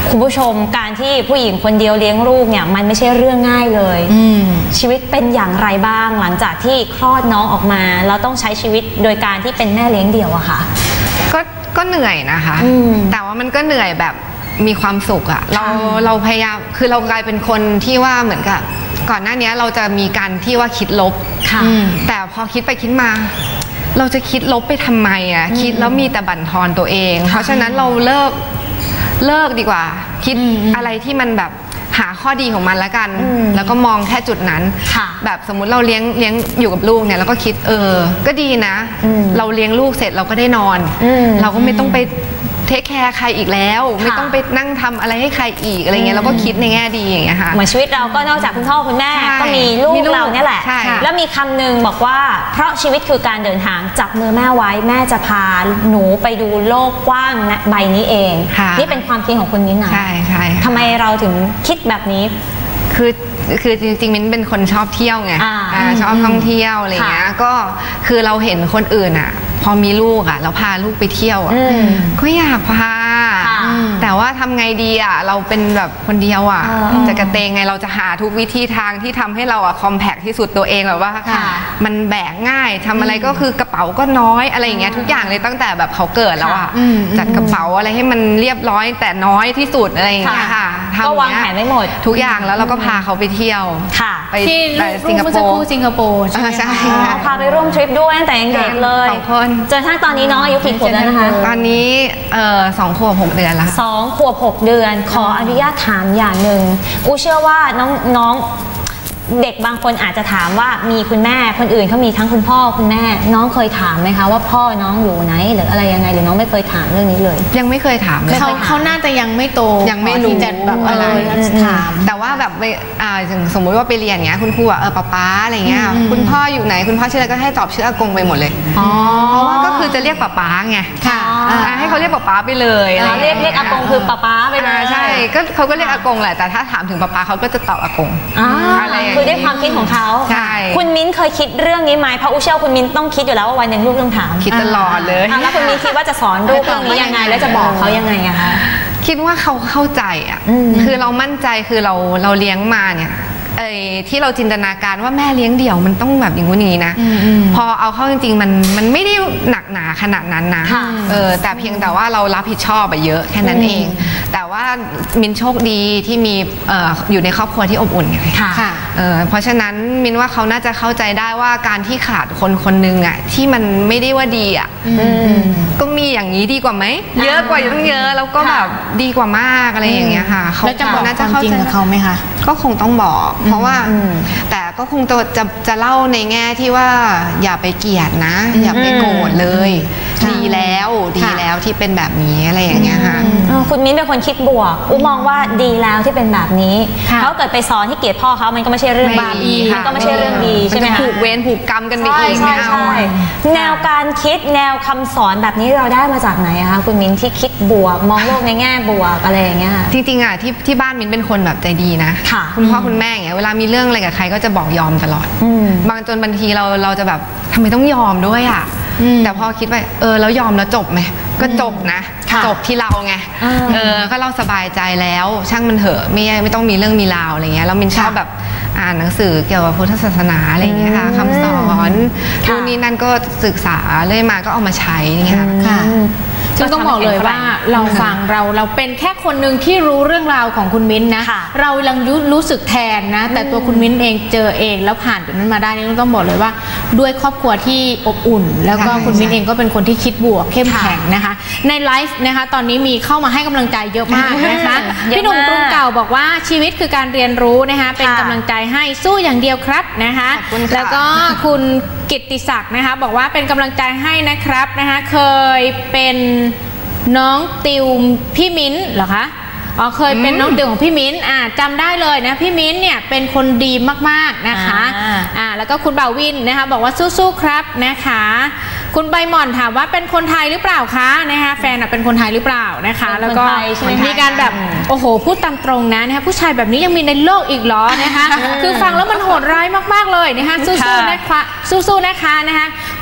คุณผู้ชมการที่ผู้หญิงคนเดียวเลี้ยงลูกเนี่ยมันไม่ใช่เรื่องง่ายเลยชีวิตเป็นอย่างไรบ้างหลังจากที่คลอดน้องออกมาแล้วต้องใช้ชีวิตโดยการที่เป็นแม่เลี้ยงเดี่ยวอะค่ะก็เหนื่อยนะคะแต่ว่ามันก็เหนื่อยแบบมีความสุขอะเราพยายามคือเรากลายเป็นคนที่ว่าเหมือนกับก่อนหน้านี้เราจะมีการที่ว่าคิดลบแต่พอคิดไปคิดมาเราจะคิดลบไปทำไมอะคิดแล้วมีแต่บั่นทอนตัวเองเพราะฉะนั้นเราเลิกดีกว่าคิดอะไรที่มันแบบหาข้อดีของมันแล้วกันแล้วก็มองแค่จุดนั้นแบบสมมุติเราเลี้ยงอยู่กับลูกเนี่ยเราก็คิดก็ดีนะเราเลี้ยงลูกเสร็จเราก็ได้นอนเราก็ไม่ต้องไปเทคแคร์ใครอีกแล้วไม่ต้องไปนั่งทำอะไรให้ใครอีกอะไรเงี้ยเราก็คิดในแง่ดีอย่างเงี้ยค่ะเหมือนชีวิตเราก็นอกจากคุณพ่อคุณแม่ก็มีลูกเราเนี่ยแหละแล้วมีคำหนึ่งบอกว่าเพราะชีวิตคือการเดินทางจับมือแม่ไว้แม่จะพาหนูไปดูโลกกว้างใบนี้เองนี่เป็นความคิดของคุณมิ้นท์นะใช่ทำไมเราถึงคิดแบบนี้คือจริงๆมิ้นเป็นคนชอบเที่ยวไงชอบท่องเที่ยวอะไรเงี้ยก็คือเราเห็นคนอื่นอะพอมีลูกอะเราพาลูกไปเที่ยวอะก็อยากพาแต่ว่าทำไงดีอะเราเป็นแบบคนเดียวอะจะกระเตงไงเราจะหาทุกวิธีทางที่ทำให้เราอะคอมแพคที่สุดตัวเองแบบว่ามันแบกง่ายทำอะไรก็คือกระเป๋าก็น้อยอะไรอย่างเงี้ยทุกอย่างเลยตั้งแต่แบบเขาเกิดแล้วอะจัดกระเป๋าอะไรให้มันเรียบร้อยแต่น้อยที่สุดอะไรอย่างเงี้ยค่ะก็วางแผนไว้หมดทุกอย่างแล้วเราก็พาเขาไปเที่ยวไปสิงคโปร์ใช่พาไปร่วมทริปด้วยตั้งแต่ยังเด็กเลย 2 คนจนทั้งตอนนี้น้องอายุกี่ขวบแล้วนะคะตอนนี้2 ขวบ 6 เดือนแล้ว 2 ขวบ 6 เดือนขออนุญาตถามอย่างหนึ่งเชื่อว่าน้องเด็กบางคนอาจจะถามว่ามีคุณแม่คนอื่นเขามีทั้งคุณพ่อคุณแม่น้องเคยถามไหมคะว่าพ่อน้องอยู่ไหนหรืออะไรยังไงหรือน้องไม่เคยถามเรื่องนี้เลยยังไม่เคยถามเลยเขาน่าจะยังไม่โตยังไม่รู้จะแบบอะไรถามแต่ว่าแบบสมมุติว่าไปเรียนเงี้ยคุณครูป๊าอะไรเงี้ยคุณพ่ออยู่ไหนคุณพ่อชื่ออะไรก็ให้ตอบชื่ออากงไปหมดเลยเพราะว่าก็คือจะเรียกป๊าไงให้เขาเรียกป๊าไปเลยเรียกอากงคือป๊าไปเลยใช่ก็เขาก็เรียกอากงแหละแต่ถ้าถามถึงป๊าเขาก็จะตอบอากงอะไรคือด้วยความคิดของเขาใช่คุณมิ้นเคยคิดเรื่องนี้ไหมเพราะเชื่อคุณมิ้นต้องคิดอยู่แล้วว่าวันหนึ่งลูกต้องถามคิดตลอดเลยแล้วคุณมิ้นคิดว่าจะสอนลูกเรื่องนี้ยังไงแล้วจะบอกเขายังไงอะคะคิดว่าเขาเข้าใจอะคือเรามั่นใจคือเราเลี้ยงมาเนี่ยที่เราจินตนาการว่าแม่เลี้ยงเดี่ยวมันต้องแบบอย่างนี้นะพอเอาเข้าจริงๆมันไม่ได้หนักหนาขนาดนั้นนะแต่เพียงแต่ว่าเรารับผิดชอบเยอะแค่นั้นเองแต่ว่ามินโชคดีที่มีอยู่ในครอบครัวที่อบอุ่นไงเพราะฉะนั้นมินว่าเขาน่าจะเข้าใจได้ว่าการที่ขาดคนนึงอ่ะที่มันไม่ได้ว่าดีอ่ะก็มีอย่างนี้ดีกว่าไหมเยอะกว่าต้องเยอะแล้วก็แบบดีกว่ามากอะไรอย่างเงี้ยค่ะเขาน่าจะเข้าใจกับเขาไหมคะก็คงต้องบอกเพราะว่าแต่ก็คงจะเล่าในแง่ที่ว่าอย่าไปเกลียดนะอย่าไปโกรธเลยดีแล้วที่เป็นแบบนี้อะไรอย่างเงี้ยค่ะคุณมิ้นเป็นคนคิดบวกมองว่าดีแล้วที่เป็นแบบนี้เขาเกิดไปสอนที่เกลียดพ่อเขามันก็ไม่ใช่เรื่องดีมันก็ไม่ใช่เรื่องดีใช่ไหมคะผูกเวรผูกกรรมกันไปอีกแนวการคิดแนวคำสอนแบบนี้เราได้มาจากไหนอะคะคุณมิ้นที่คิดบวกมองโลกในแง่บวกอะไรอย่างเงี้ยจริงๆอะที่บ้านมิ้นเป็นคนแบบใจดีนะคุณพ่อคุณแม่อย่างเงี้ยเวลามีเรื่องอะไรกับใครก็จะบอกยอมตลอดบางทีเราจะแบบทำไมต้องยอมด้วยอะแต่พอคิดไปแล้วยอมแล้วจบไหมก็จบนะจบที่เราไงก็เราสบายใจแล้วช่างมันเถอะไม่ต้องมีเรื่องมีราวอะไรเงี้ยแล้วมินชอบแบบอ่านหนังสือเกี่ยวกับพุทธศาสนาอะไรเงี้ยค่ะคำสอนนู่นนี่นั่นก็ศึกษาเรื่อยมาก็เอามาใช้เงี้ยค่ะซึ่งต้องบอกเลยว่าเราฟังเราเป็นแค่คนหนึ่งที่รู้เรื่องราวของคุณมิ้นนะเรายังรู้สึกแทนนะแต่ตัวคุณมิ้นเองเจอเองแล้วผ่านจุดนั้นมาได้นี่ต้องบอกเลยว่าด้วยครอบครัวที่อบอุ่นแล้วก็คุณมิ้นเองก็เป็นคนที่คิดบวกเข้มแข็งนะคะในไลฟ์นะคะตอนนี้มีเข้ามาให้กำลังใจเยอะมากนะคะพี่หนุ่มกรุงเก่าบอกว่าชีวิตคือการเรียนรู้นะคะเป็นกำลังใจให้สู้อย่างเดียวครับนะคะแล้วก็คุณกิตติศักดิ์นะคะบอกว่าเป็นกำลังใจให้นะครับนะคะเคยเป็นน้องติวพี่มิ้นเหรอคะเคยเป็นน้องติวของพี่มิ้นจำได้เลยนะพี่มิ้นเนี่ยเป็นคนดีมากๆนะคะแล้วก็คุณบ่าววินนะคะบอกว่าสู้ๆครับนะคะคุณใบหม่อนถามว่าเป็นคนไทยหรือเปล่าคะนะคะแฟนเป็นคนไทยหรือเปล่านะคะแล้วก็มีการแบบโอ้โหพูดตามตรงนะนะคะผู้ชายแบบนี้ยังมีในโลกอีกเหรอนะคะคือฟังแล้วมันโหดร้ายมากๆเลยนะคะสู้ๆนะคะสู้ๆนะคะ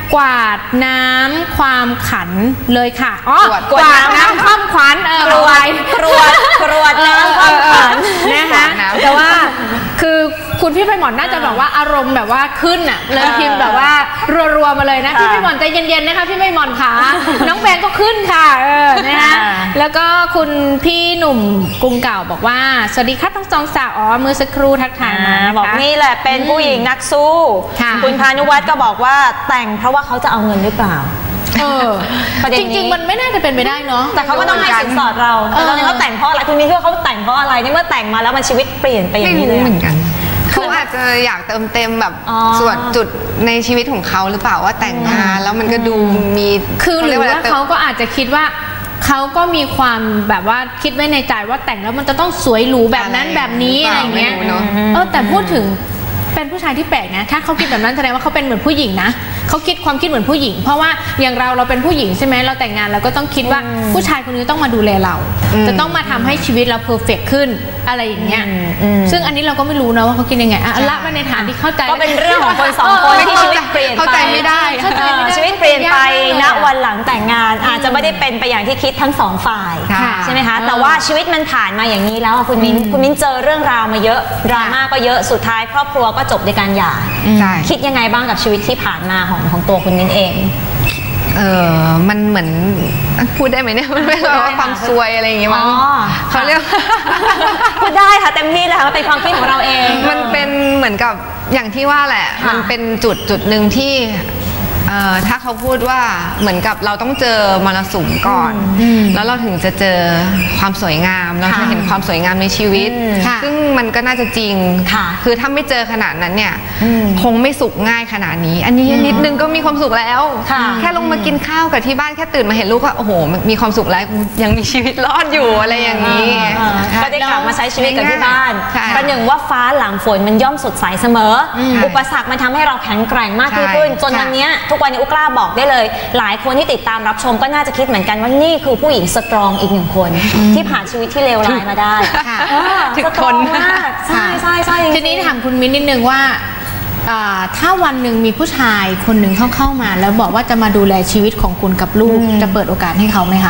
กวาดน้ำความขันเลยค่ะกวาดน้ำความขวัญกรวดน้ำความขวัญนะคะแต่ว่าคือคุณพี่ไพหมอนน่าจะแบบว่าอารมณ์แบบว่าขึ้นอ่ะเลยพิมพ์แบบว่ารัวๆมาเลยนะพี่ไพหมอนใจเย็นๆนะคะพี่ไพหมอนค่ะน้องแบงก็ขึ้นค่ะนะคะแล้วก็คุณพี่หนุ่มกรุงเก่าบอกว่าสวัสดีครับทั้งสองสาวมือสักครู่ทักทายมาบอกนี่แหละเป็นผู้หญิงนักสู้คุณพานุวัฒน์ก็บอกว่าแต่งเพราะว่าเขาจะเอาเงินหรือเปล่าจริงๆมันไม่น่าจะเป็นไปได้เนาะแต่เขาก็ต้องให้สินสอดเราแต่ตอนนี้เขาแต่งเพราะอะไรคุณนี่เชื่อเขาแต่งเพราะอะไรนี่เมื่อแต่งมาแล้วมันชีวิตเปลี่ยนไปอย่างนี้เลยเหมือนกันเขาอาจจะอยากเติมเต็มแบบส่วนจุดในชีวิตของเขาหรือเปล่าว่าแต่งงานแล้วมันก็ดูมีคือหรือว่าเขาก็อาจจะคิดว่าเขาก็มีความแบบว่าคิดไว้ในใจว่าแต่งแล้วมันจะต้องสวยหรูแบบนั้นแบบนี้อะไรอย่างเงี้ยแต่พูดถึงเป็นผู้ชายที่แปลกนะถ้าเขาคิดแบบนั้นแสดงว่าเขาเป็นเหมือนผู้หญิงนะเขาคิดความคิดเหมือนผู้หญิงเพราะว่าอย่างเราเป็นผู้หญิงใช่ไหมเราแต่งงานเราก็ต้องคิดว่าผู้ชายคนนี้ต้องมาดูแลเราจะต้องมาทำให้ชีวิตเราเพอร์เฟกต์ขึ้นอะไรอย่างเงี้ยซึ่งอันนี้เราก็ไม่รู้นะว่าเขาคิดยังไงละมาในฐานที่เข้าใจก็เป็นเรื่องของคนสองคนที่ชีวิตเปลี่ยนไปเข้าใจไม่ได้ชีวิตเปลี่ยนไปณวันหลังแต่งงานอาจจะไม่ได้เป็นไปอย่างที่คิดทั้งสองฝ่ายใช่ไหมคะแต่ว่าชีวิตมันผ่านมาอย่างนี้แล้วคุณมิ้นเจอเรื่องราวมาเยอะดราม่าก็เยอะสุดท้ายครอบครัวก็จบในการหย่าคิดยังไงบ้างกับชีวิตที่ผ่านมาของตัวคุณมิ้นเองมันเหมือนพูดได้ไหมเนี่ยมันเป็นว่าความซวยอะไรอย่างเงี้ยมั้งเขาเรียกพูดได้ค่ะเต็มที่เลยค่ะเป็นความคิดของเราเองมันเป็นเหมือนกับอย่างที่ว่าแหละมันเป็นจุดหนึ่งที่ถ้าเขาพูดว่าเหมือนกับเราต้องเจอมรสุมก่อนแล้วเราถึงจะเจอความสวยงามเราจะเห็นความสวยงามในชีวิตซึ่งมันก็น่าจะจริงคือถ้าไม่เจอขนาดนั้นเนี่ยคงไม่สุขง่ายขนาดนี้อันนี้นิดนึงก็มีความสุขแล้วแค่ลงมากินข้าวกับที่บ้านแค่ตื่นมาเห็นลูกก็โอ้โหมีความสุขแล้วยังมีชีวิตรอดอยู่อะไรอย่างนี้ก็ได้กลับมาใช้ชีวิตกับที่บ้านประหนึ่งว่าฟ้าหลังฝนมันย่อมสดใสเสมออุปสรรคมันทำให้เราแข็งแกร่งมากขึ้นจนวันนี้ทุกวันนี้อุกล้าบอกได้เลยหลายคนที่ติดตามรับชมก็น่าจะคิดเหมือนกันว่านี่คือผู้หญิงสตรองอีกหนึ่งคนที่ผ่านชีวิตที่เลวร้ายมาได้สตรองมากใช่ทีนี้ถามคุณมิ้นนิดนึงว่าถ้าวันหนึ่งมีผู้ชายคนหนึ่งเข้ามาแล้วบอกว่าจะมาดูแลชีวิตของคุณกับลูกจะเปิดโอกาสให้เขาไหมคะ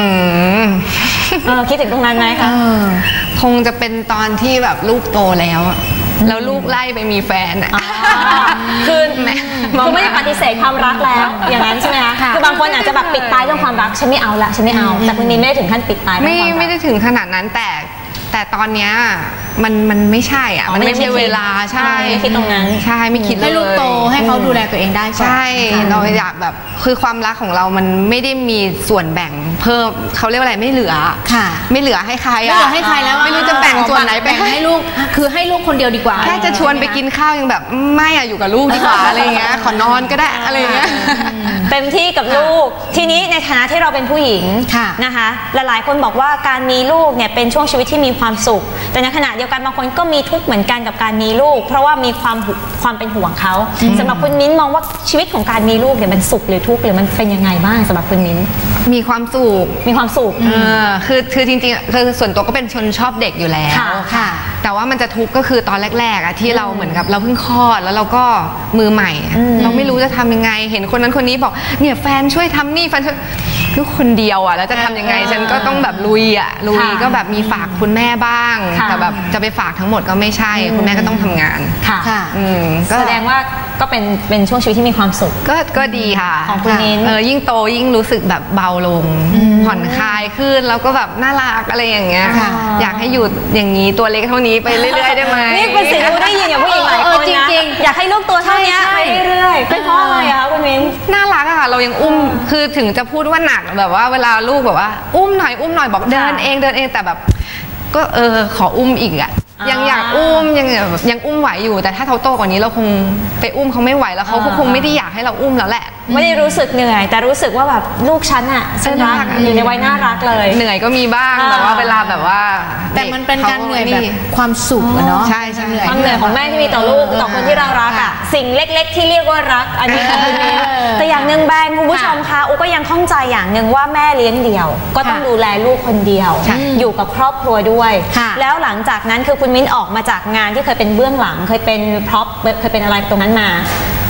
คิดถึงตรงนั้นไหมคะคงจะเป็นตอนที่แบบลูกโตแล้วลูกไล่ไปมีแฟนอ่ะคือไม่ได้ปฏิเสธความรักแล้วอย่างนั้นใช่ไหมคะคือบางคนอาจจะแบบปิดตายเรื่องความรักฉันไม่เอาละฉันไม่เอาแต่คุณมิ้นไม่ได้ถึงขั้นปิดตายไม่ได้ถึงขนาดนั้นแต่ตอนเนี้ยมันไม่ใช่อ่ะมันไม่ใช่เวลาใช่ไม่คิดตรงนั้นใช่ไม่คิดเลยให้ลูกโตให้เขาดูแลตัวเองได้ใช่เราอยากแบบคือความรักของเรามันไม่ได้มีส่วนแบ่งเพิ่มเขาเรียกว่าอะไรไม่เหลือค่ะไม่เหลือให้ใครไม่เหลือให้ใครแล้วไม่รู้จะแบ่งส่วนไหนไปให้ลูกคือให้ลูกคนเดียวดีกว่าแค่จะชวนไปกินข้าวยังแบบไม่อะอยู่กับลูกดีกว่าอะไรเงี้ยขอนอนก็ได้อะไรเงี้ยเต็มที่กับลูกทีนี้ในฐานะที่เราเป็นผู้หญิงนะคะหลายๆคนบอกว่าการมีลูกเนี่ยเป็นช่วงชีวิตที่มีความสุขแต่ในขณะเดียวกันบางคนก็มีทุกข์เหมือนกันกับการมีลูกเพราะว่ามีความเป็นห่วงเขาสำหรับคุณมิ้นมองว่าชีวิตของการมีลูกเนี่ยมันสุขหรือทุกข์หรือมันเป็นยังไงบ้างสำหรับคุณมิ้นมีความสุขคือจริงๆคือส่วนตัวก็เป็นชนชอบเด็กอยู่แล้วแต่ว่ามันจะทุกข์ก็คือตอนแรกๆอะที่เราเหมือนกับเราเพิ่งคลอดแล้วเราก็มือใหม่เราไม่รู้จะทำยังไงเห็นคนนั้นคนนี้บอกเนี่ยแฟนช่วยทำนี่แฟนช่วยลูกคนเดียวอะแล้วจะทำยังไงฉันก็ต้องแบบลุยก็แบบมีฝากคุณแม่บ้างแต่แบบจะไปฝากทั้งหมดก็ไม่ใช่คุณแม่ก็ต้องทำงานแสดงว่าก็เป็นช่วงชีวิตที่มีความสุขก็ดีค่ะของคุณมิ้นยิ่งโตยิ่งรู้สึกแบบเบาลงผ่อนคลายขึ้นแล้วก็แบบน่ารักอะไรอย่างเงี้ยอยากให้อยู่อย่างนี้ตัวเล็กเท่านี้ไปเรื่อยๆได้ไหมนี่เป็นสิ่งที่ได้ยินอย่างผู้หญิงหลายคนนะอยากให้ลูกตัวเท่านี้ไปเรื่อยๆเป็นเพราะอะไรอะคะคุณมิ้นน่ารักอะค่ะเรายังอุ้มคือถึงจะพูดว่าหนักแบบว่าเวลาลูกแบบว่าอุ้มหน่อยบอกเดินเองแต่แบบก็ขออุ้มอีกอะยังอยากอุ้มยังอุ้มไหวอยู่แต่ถ้าเขาโตกว่านี้เราคงไปอุ้มเขาไม่ไหวแล้วเขาคงไม่ได้อยากให้เราอุ้มแล้วแหละไม่ได้รู้สึกเหนื่อยแต่รู้สึกว่าแบบลูกฉันอะรักอยู่ในวัยน่ารักเลยเหนื่อยก็มีบ้างแต่ว่าเวลาแบบว่าแต่มันเป็นการเหนื่อยแบบความสุขเนาะใช่ความเหนื่อยของแม่ที่มีต่อลูกต่อคนที่เรารักอะสิ่งเล็กๆที่เรียกว่ารักอันนี้แต่อย่างหนึ่งแบงคุณผู้ชมคะอุก็ยังข้องใจอย่างหนึ่งว่าแม่เลี้ยงเดี่ยวก็ต้องดูแลลูกคนเดียวอยู่กับครอบครัวด้วยแล้วหลังจากนั้นคือคุณมิ้นออกมาจากงานที่เคยเป็นเบื้องหลังเคยเป็นพร็อพเคยเป็นอะไรตรงนั้นมา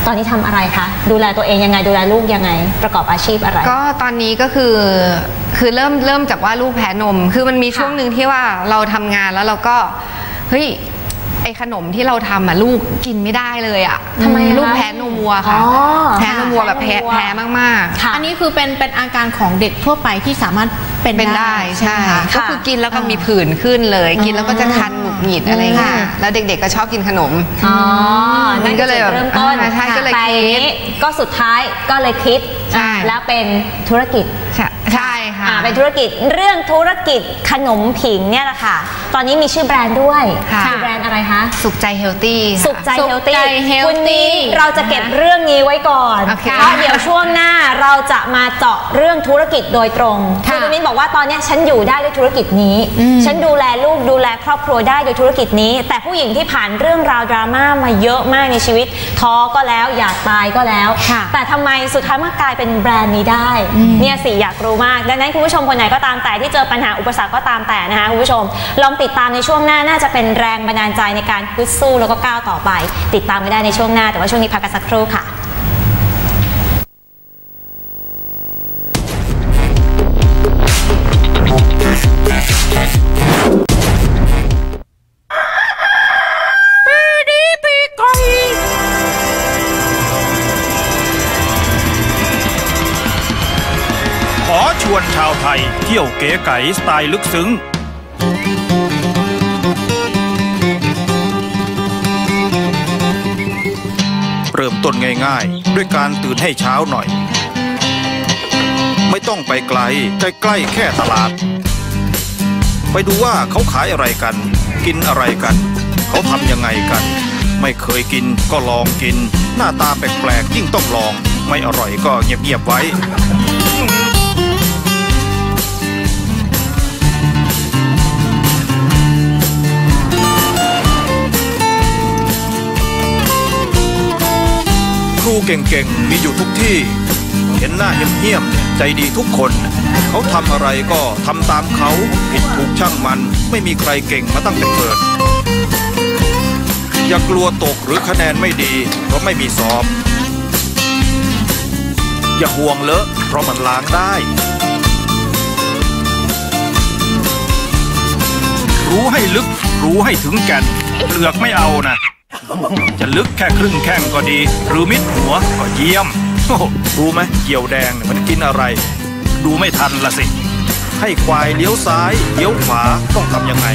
ตอนนี้ทำอะไรคะดูแลตัวเองยังไงดูแลลูกยังไงประกอบอาชีพอะไรก็ตอนนี้ก็คือเริ่มจากว่าลูกแพ้นมคือมันมีช่วงหนึ่งที่ว่าเราทำงานแล้วเราก็เฮ้ยไอขนมที่เราทำอ่ะลูกกินไม่ได้เลยอ่ะทำไมลูกแพ้นมวัวค่ะแพ้นมวัวแบบแพ้มากๆอันนี้คือเป็นอาการของเด็กทั่วไปที่สามารถเป็นได้ใช่ก็คือกินแล้วก็มีผื่นขึ้นเลยกินแล้วก็จะคันหงุดหงิดอะไรเงี้ยแล้วเด็กๆก็ชอบกินขนมนั่นก็เลยเริ่มต้นใช่ก็เลยคิดก็สุดท้ายก็เลยคิดแล้วเป็นธุรกิจใช่ค่ะเป็นธุรกิจเรื่องธุรกิจขนมผิงเนี่ยแหละค่ะตอนนี้มีชื่อแบรนด์ด้วยชื่อแบรนด์อะไรคะสุขใจเฮลตี้สุขใจเฮลตี้วันนี้เราจะเก็บเรื่องนี้ไว้ก่อนเพราะเดี๋ยวช่วงหน้าเราจะมาเจาะเรื่องธุรกิจโดยตรงคือคุณมิ้นบอกว่าตอนนี้ฉันอยู่ได้ด้วยธุรกิจนี้ฉันดูแลลูกดูแลครอบครัวได้โดยธุรกิจนี้แต่ผู้หญิงที่ผ่านเรื่องราวดราม่ามาเยอะมากในชีวิตท้อก็แล้วอยากตายก็แล้วแต่ทำไมสุดท้ายมากลายเป็นแบรนด์นี้ได้เนี่ยสิอยากรู้มากดังนั้นคุณผู้ชมคนไหนก็ตามแต่ที่เจอปัญหาอุปสรรคก็ตามแต่นะคะคุณผู้ชมลองติดตามในช่วงหน้าน่าจะเป็นแรงบันดาลใจในการฮึดสู้แล้วก็ก้าวต่อไปติดตามไม่ได้ในช่วงหน้าแต่ว่าช่วงนี้พักกันสักครู่ค่ะขอชวนชาวไทยเที่ยวเก๋ไก๋สไตล์ลึกซึ้งเริ่มต้นง่ายๆด้วยการตื่นให้เช้าหน่อยไม่ต้องไปไกลใกล้ๆแค่ตลาดไปดูว่าเขาขายอะไรกันกินอะไรกันเขาทำยังไงกันไม่เคยกินก็ลองกินหน้าตาแปลกๆยิ่งต้องลองไม่อร่อยก็เงียบๆไว้ครูเก่งๆมีอยู่ทุกที่เห็นหน้าเหี้ยมๆใจดีทุกคนเขาทำอะไรก็ทำตามเขาผิดถูกช่างมันไม่มีใครเก่งมาตั้งแต่เกิดอย่ากลัวตกหรือคะแนนไม่ดีเพราะไม่มีสอบอย่าห่วงเลอะเพราะมันล้างได้รู้ให้ลึกรู้ให้ถึงแก่นเปลือกไม่เอานะจะลึกแค่ครึ่งแข้งก็ดีหรือมิดหัวก็เยี่ยมรู้ไหมเกี่ยวแดงมันกินอะไรดูไม่ทันละสิให้ควายเลี้ยวซ้ายเลี้ยวขวาต้องทำยังไง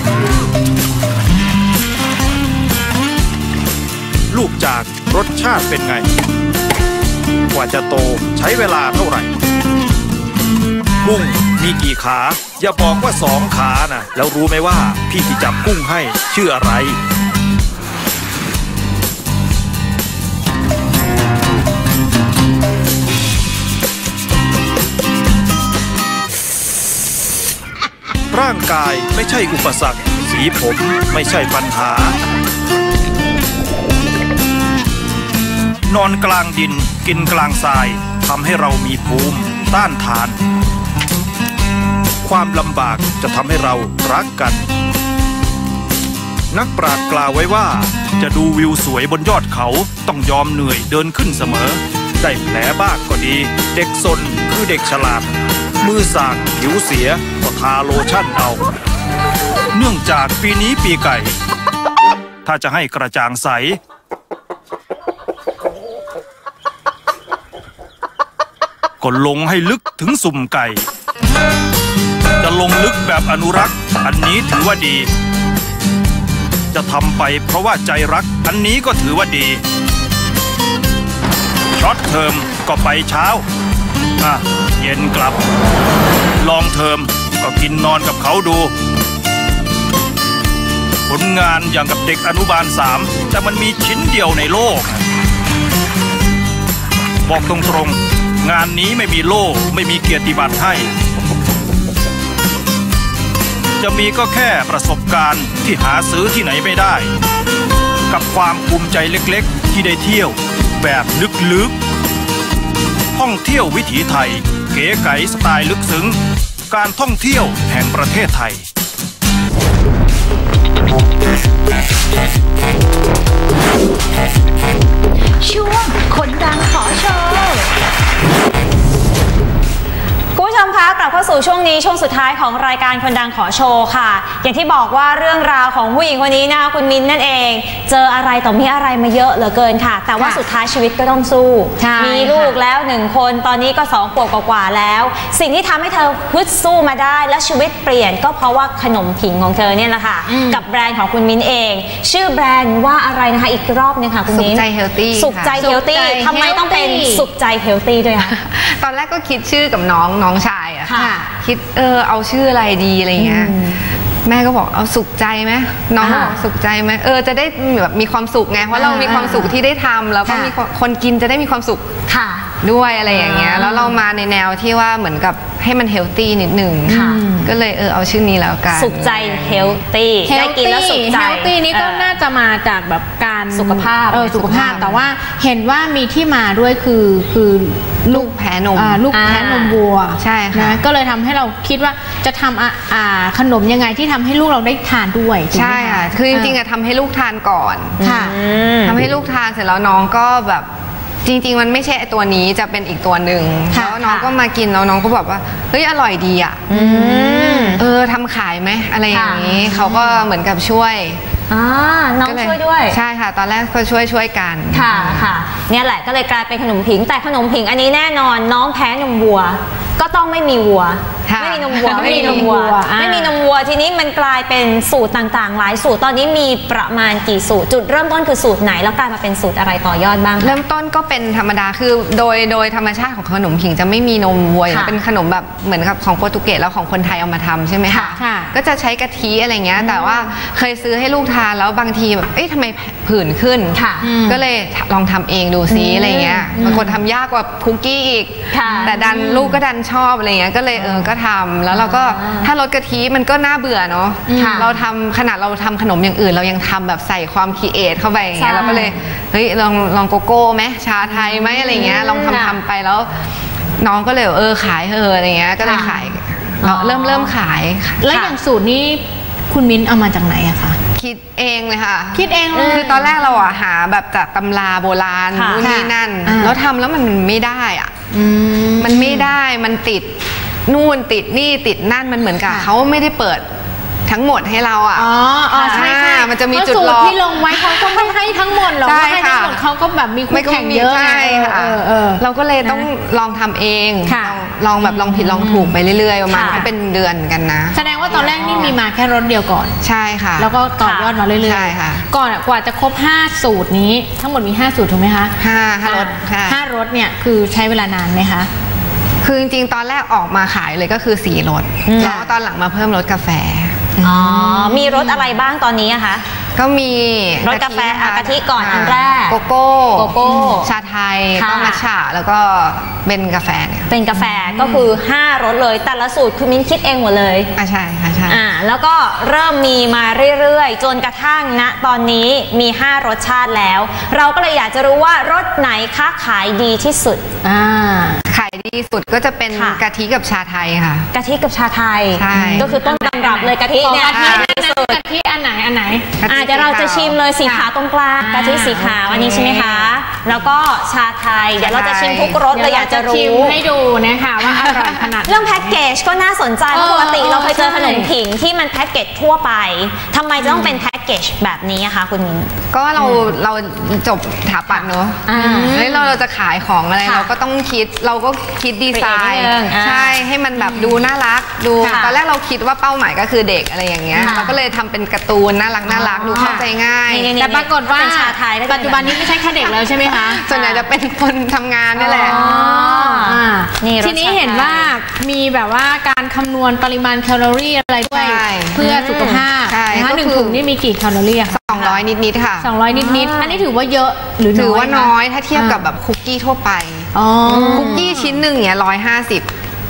ลูกจากรสชาติเป็นไงกว่าจะโตใช้เวลาเท่าไหร่กุ้งมีกี่ขาอย่าบอกว่า2 ขานะแล้วรู้ไหมว่าพี่ที่จับกุ้งให้ชื่ออะไรร่างกายไม่ใช่อุปสรรคสีผมไม่ใช่ปัญหานอนกลางดินกินกลางทรายทำให้เรามีภูมิต้านทานความลำบากจะทำให้เรารักกันนักปราชญ์กล่าวไว้ว่าจะดูวิวสวยบนยอดเขาต้องยอมเหนื่อยเดินขึ้นเสมอได้แผลบ้างก็ดีเด็กซนคือเด็กฉลาดมือสากผิวเสียก็ทาโลชั่นเอาเนื่องจากปีนี้ปีไก่ถ้าจะให้กระจ่างใสก็ลงให้ลึกถึงสุ่มไก่จะลงลึกแบบอนุรักษ์อันนี้ถือว่าดีจะทำไปเพราะว่าใจรักอันนี้ก็ถือว่าดีช็อตเทอมก็ไปเช้าเย็นกลับลองเทอมก็กินนอนกับเขาดูผลงานอย่างกับเด็กอนุบาล3แต่มันมีชิ้นเดียวในโลกบอกตรงๆงานนี้ไม่มีโล่ไม่มีเกียรติบัตรให้จะมีก็แค่ประสบการณ์ที่หาซื้อที่ไหนไม่ได้กับความภูมิใจเล็กๆที่ได้เที่ยวแบบลึกๆท่องเที่ยววิถีไทยเก๋ไก๋สไตล์ลึกซึ้งการท่องเที่ยวแห่งประเทศไทยช่วงคนนี้ช่วงสุดท้ายของรายการคนดังขอโชว์ค่ะอย่างที่บอกว่าเรื่องราวของผู้หญิงคนนี้นะคะคุณมิ้นนั่นเองเจออะไรต่อมีอะไรมาเยอะเหลือเกินค่ะแต่ว่าสุดท้ายชีวิตก็ต้องสู้มีลูกแล้ว1 คนตอนนี้ก็2 ขวบกว่าแล้วสิ่งที่ทำให้เธอฮึดสู้มาได้และชีวิตเปลี่ยนก็เพราะว่าขนมผิงของเธอเนี่ยแหละค่ะกับแบรนด์ของคุณมิ้นเองชื่อแบรนด์ว่าอะไรนะคะอีกรอบนึงค่ะคุณมิ้นสุขใจเฮลตี้สุขใจเฮลตี้ทำไมต้องเป็นสุขใจเฮลตี้ด้วยคะตอนแรกก็คิดชื่อกับน้องชายอะคิดเอาชื่ออะไรดีอะไรเงี้ยแม่ก็บอกเอาสุขใจไหมน้องก็บอกสุขใจไหมจะได้แบบมีความสุขไงเพราะเรามีความสุขที่ได้ทำแล้วก็มีคนกินจะได้มีความสุขด้วยอะไรอย่างเงี้ยแล้วเรามาในแนวที่ว่าเหมือนกับให้มันเฮลตี้นิดหนึ่งก็เลยเอาชื่อนี้แล้วกันสุขใจเฮลตี้ได้กินแล้วสุขใจเฮลตี้นี่ก็น่าจะมาจากแบบการสุขภาพสุขภาพแต่ว่าเห็นว่ามีที่มาด้วยคือลูกแพ้นมลูกแพ้นมวัวใช่ค่ะก็เลยทำให้เราคิดว่าจะทำขนมยังไงที่ทำให้ลูกเราได้ทานด้วยใช่ค่ะคือจริงๆทำให้ลูกทานก่อนทำให้ลูกทานเสร็จแล้วน้องก็แบบจริงๆมันไม่ใช่ตัวนี้จะเป็นอีกตัวหนึ่งแล้วน้องก็มากินแล้วน้องก็บอกว่าเฮ้ยอร่อยดีอ่ะทำขายไหมอะไรอย่างนี้เขาก็เหมือนกับช่วยน้องช่วยด้วยใช่ค่ะตอนแรกก็ช่วยกันค่ะเนี่ยแหละก็เลยกลายเป็นขนมผิงแต่ขนมผิงอันนี้แน่นอนน้องแพ้นมวัวก็ต้องไม่มีวัวไม่มีนมวัวไม่มีนมวัวทีนี้มันกลายเป็นสูตรต่างๆหลายสูตรตอนนี้มีประมาณกี่สูตรจุดเริ่มต้นคือสูตรไหนแล้วกลายมาเป็นสูตรอะไรต่อยอดบ้างเริ่มต้นก็เป็นธรรมดาคือโดยธรรมชาติของขนมผิงจะไม่มีนมวัวเป็นขนมแบบเหมือนกับของโปรตุเกสแล้วของคนไทยเอามาทำใช่ไหมคะก็จะใช้กะทิอะไรเงี้ยแต่ว่าเคยซื้อให้ลูกทานแล้วบางทีแบบทำไมผื่นขึ้นก็เลยลองทำเองดูซิอะไรเงี้ยบางคนทำยากกว่าคุกกี้อีกแต่ดันลูกก็ดันชอบอะไรเงี้ยก็เลยก็ทำแล้วเราก็ถ้ารสกะทิมันก็น่าเบื่อเนาะเราทำขนาดเราทำขนมอย่างอื่นเรายังทำแบบใส่ความคิดเอทเข้าไปอย่างเงี้ยเราก็เลยเฮ้ยลองโกโก้ไหมชาไทยไหมอะไรเงี้ยลองทำไปแล้วน้องก็เลยขายอะไรเงี้ยก็เลยขายเริ่มขายแล้วอย่างสูตรนี้คุณมิ้นเอามาจากไหนอะคะคิดเองเลยค่ะคิดเองเลยคือตอนแรกเราหาแบบจากตำราโบราณนู่นนี่นั่นแล้วทำแล้วมันไม่ได้อะมันไม่ได้มันติดนู่นติดนี่ติดนั่นมันเหมือนกับเขาไม่ได้เปิดทั้งหมดให้เราใช่มันจะมีจุดรอที่ลงไว้เขาก็ไม่ให้ทั้งหมดหรอกให้ทั้งหมดเขาก็แบบมีคู่แข่งเยอะเราก็เลยต้องลองทำเองลองแบบลองผิดลองถูกไปเรื่อยๆประมาณก็เป็นเดือนกันนะแสดงว่าตอนแรกนี่มีมาแค่รสเดียวก่อนใช่ค่ะแล้วก็ต่อยอดมาเรื่อยๆใช่ค่ะก่อนกว่าจะครบ5สูตรนี้ทั้งหมดมี5สูตรถูกไหมคะ 5รส 5รสเนี่ยคือใช้เวลานานไหมคะคือจริงๆตอนแรกออกมาขายเลยก็คือ4รสแล้วตอนหลังมาเพิ่มรสกาแฟมีรสอะไรบ้างตอนนี้อะคะก็มีรสกาแฟกะทิก่อนอันแรกโกโก้ชาไทยก็มัทฉะแล้วก็เป็นกาแฟเนี่ยเป็นกาแฟก็คือ5รสเลยแต่ละสูตรคุณมิ้นคิดเองหมดเลยใช่ค่ะใช่แล้วก็เริ่มมีมาเรื่อยๆจนกระทั่งณตอนนี้มี5รสชาติแล้วเราก็เลยอยากจะรู้ว่ารสไหนคะขายดีที่สุดขายดีสุดก็จะเป็นกะทิกับชาไทยค่ะกะทิกับชาไทยก็คือต้นตำรับเลยกะทิเนี่ยกะทิอันไหนเดี๋ยวเราจะชิมเลยสีขาวตรงกลางกะทิสีขาวอันนี้ใช่ไหมคะแล้วก็ชาไทยเดี๋ยวเราจะชิมทุกรสเลยอยากจะรู้ชิมให้ดูนะคะว่าอร่อยขนาดเรื่องแพ็กเกจก็น่าสนใจเพราะปกติเราเคยเจอขนมผิงที่มันแพ็กเกจทั่วไปทำไมจะต้องเป็นแพ็กเกจแบบนี้คะคุณมิ้นก็เราจบสถาปัตย์เนอะแล้วเราจะขายของอะไรเราก็ต้องคิดดีไซน์ใช่ให้มันแบบดูน่ารักดูตอนแรกเราคิดว่าเป้าหมายก็คือเด็กอะไรอย่างเงี้ยเราก็เลยทำเป็นการ์ตูนน่ารักดูเข้าใจง่ายแต่ปรากฏว่าปัจจุบันนี้ไม่ใช่แค่เด็กแล้วใช่ไหมคะส่วนใหญ่จะเป็นคนทำงานนี่แหละทีนี้เห็นว่ามีแบบว่าการคำนวณปริมาณแคลอรี่อะไรด้วยเพื่อสุขภาพนะคะ1 ถุงนี่มีกี่แคลอรี่ 200นิดๆค่ะ 200นิดๆอันนี้ถือว่าเยอะหรือถือว่าน้อยถ้าเทียบกับแบบคุกกี้ทั่วไปคุกกี้ชิ้นหนึ่งเนี่ย150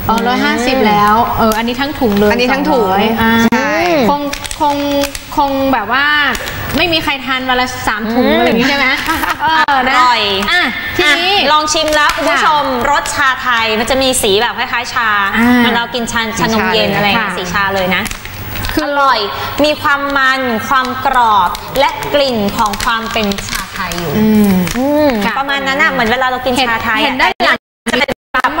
150แล้วอันนี้ทั้งถุงเลยอันนี้ทั้งถุงใช่คงแบบว่าไม่มีใครทานวันละ3 ถุงอะไรอย่างนี้ใช่ไหมอร่อยทีนี้ลองชิมแล้วคุณผู้ชมรสชาไทยมันจะมีสีแบบคล้ายๆชาเรากินชานมเย็นอะไรสีชาเลยนะคืออร่อยมีความมันความกรอบและกลิ่นของความเป็นชาไทยอยู่ประมาณนั้นน่ะเหมือนเวลาเรากินชาไทยเห็นได้หลังจะเป็น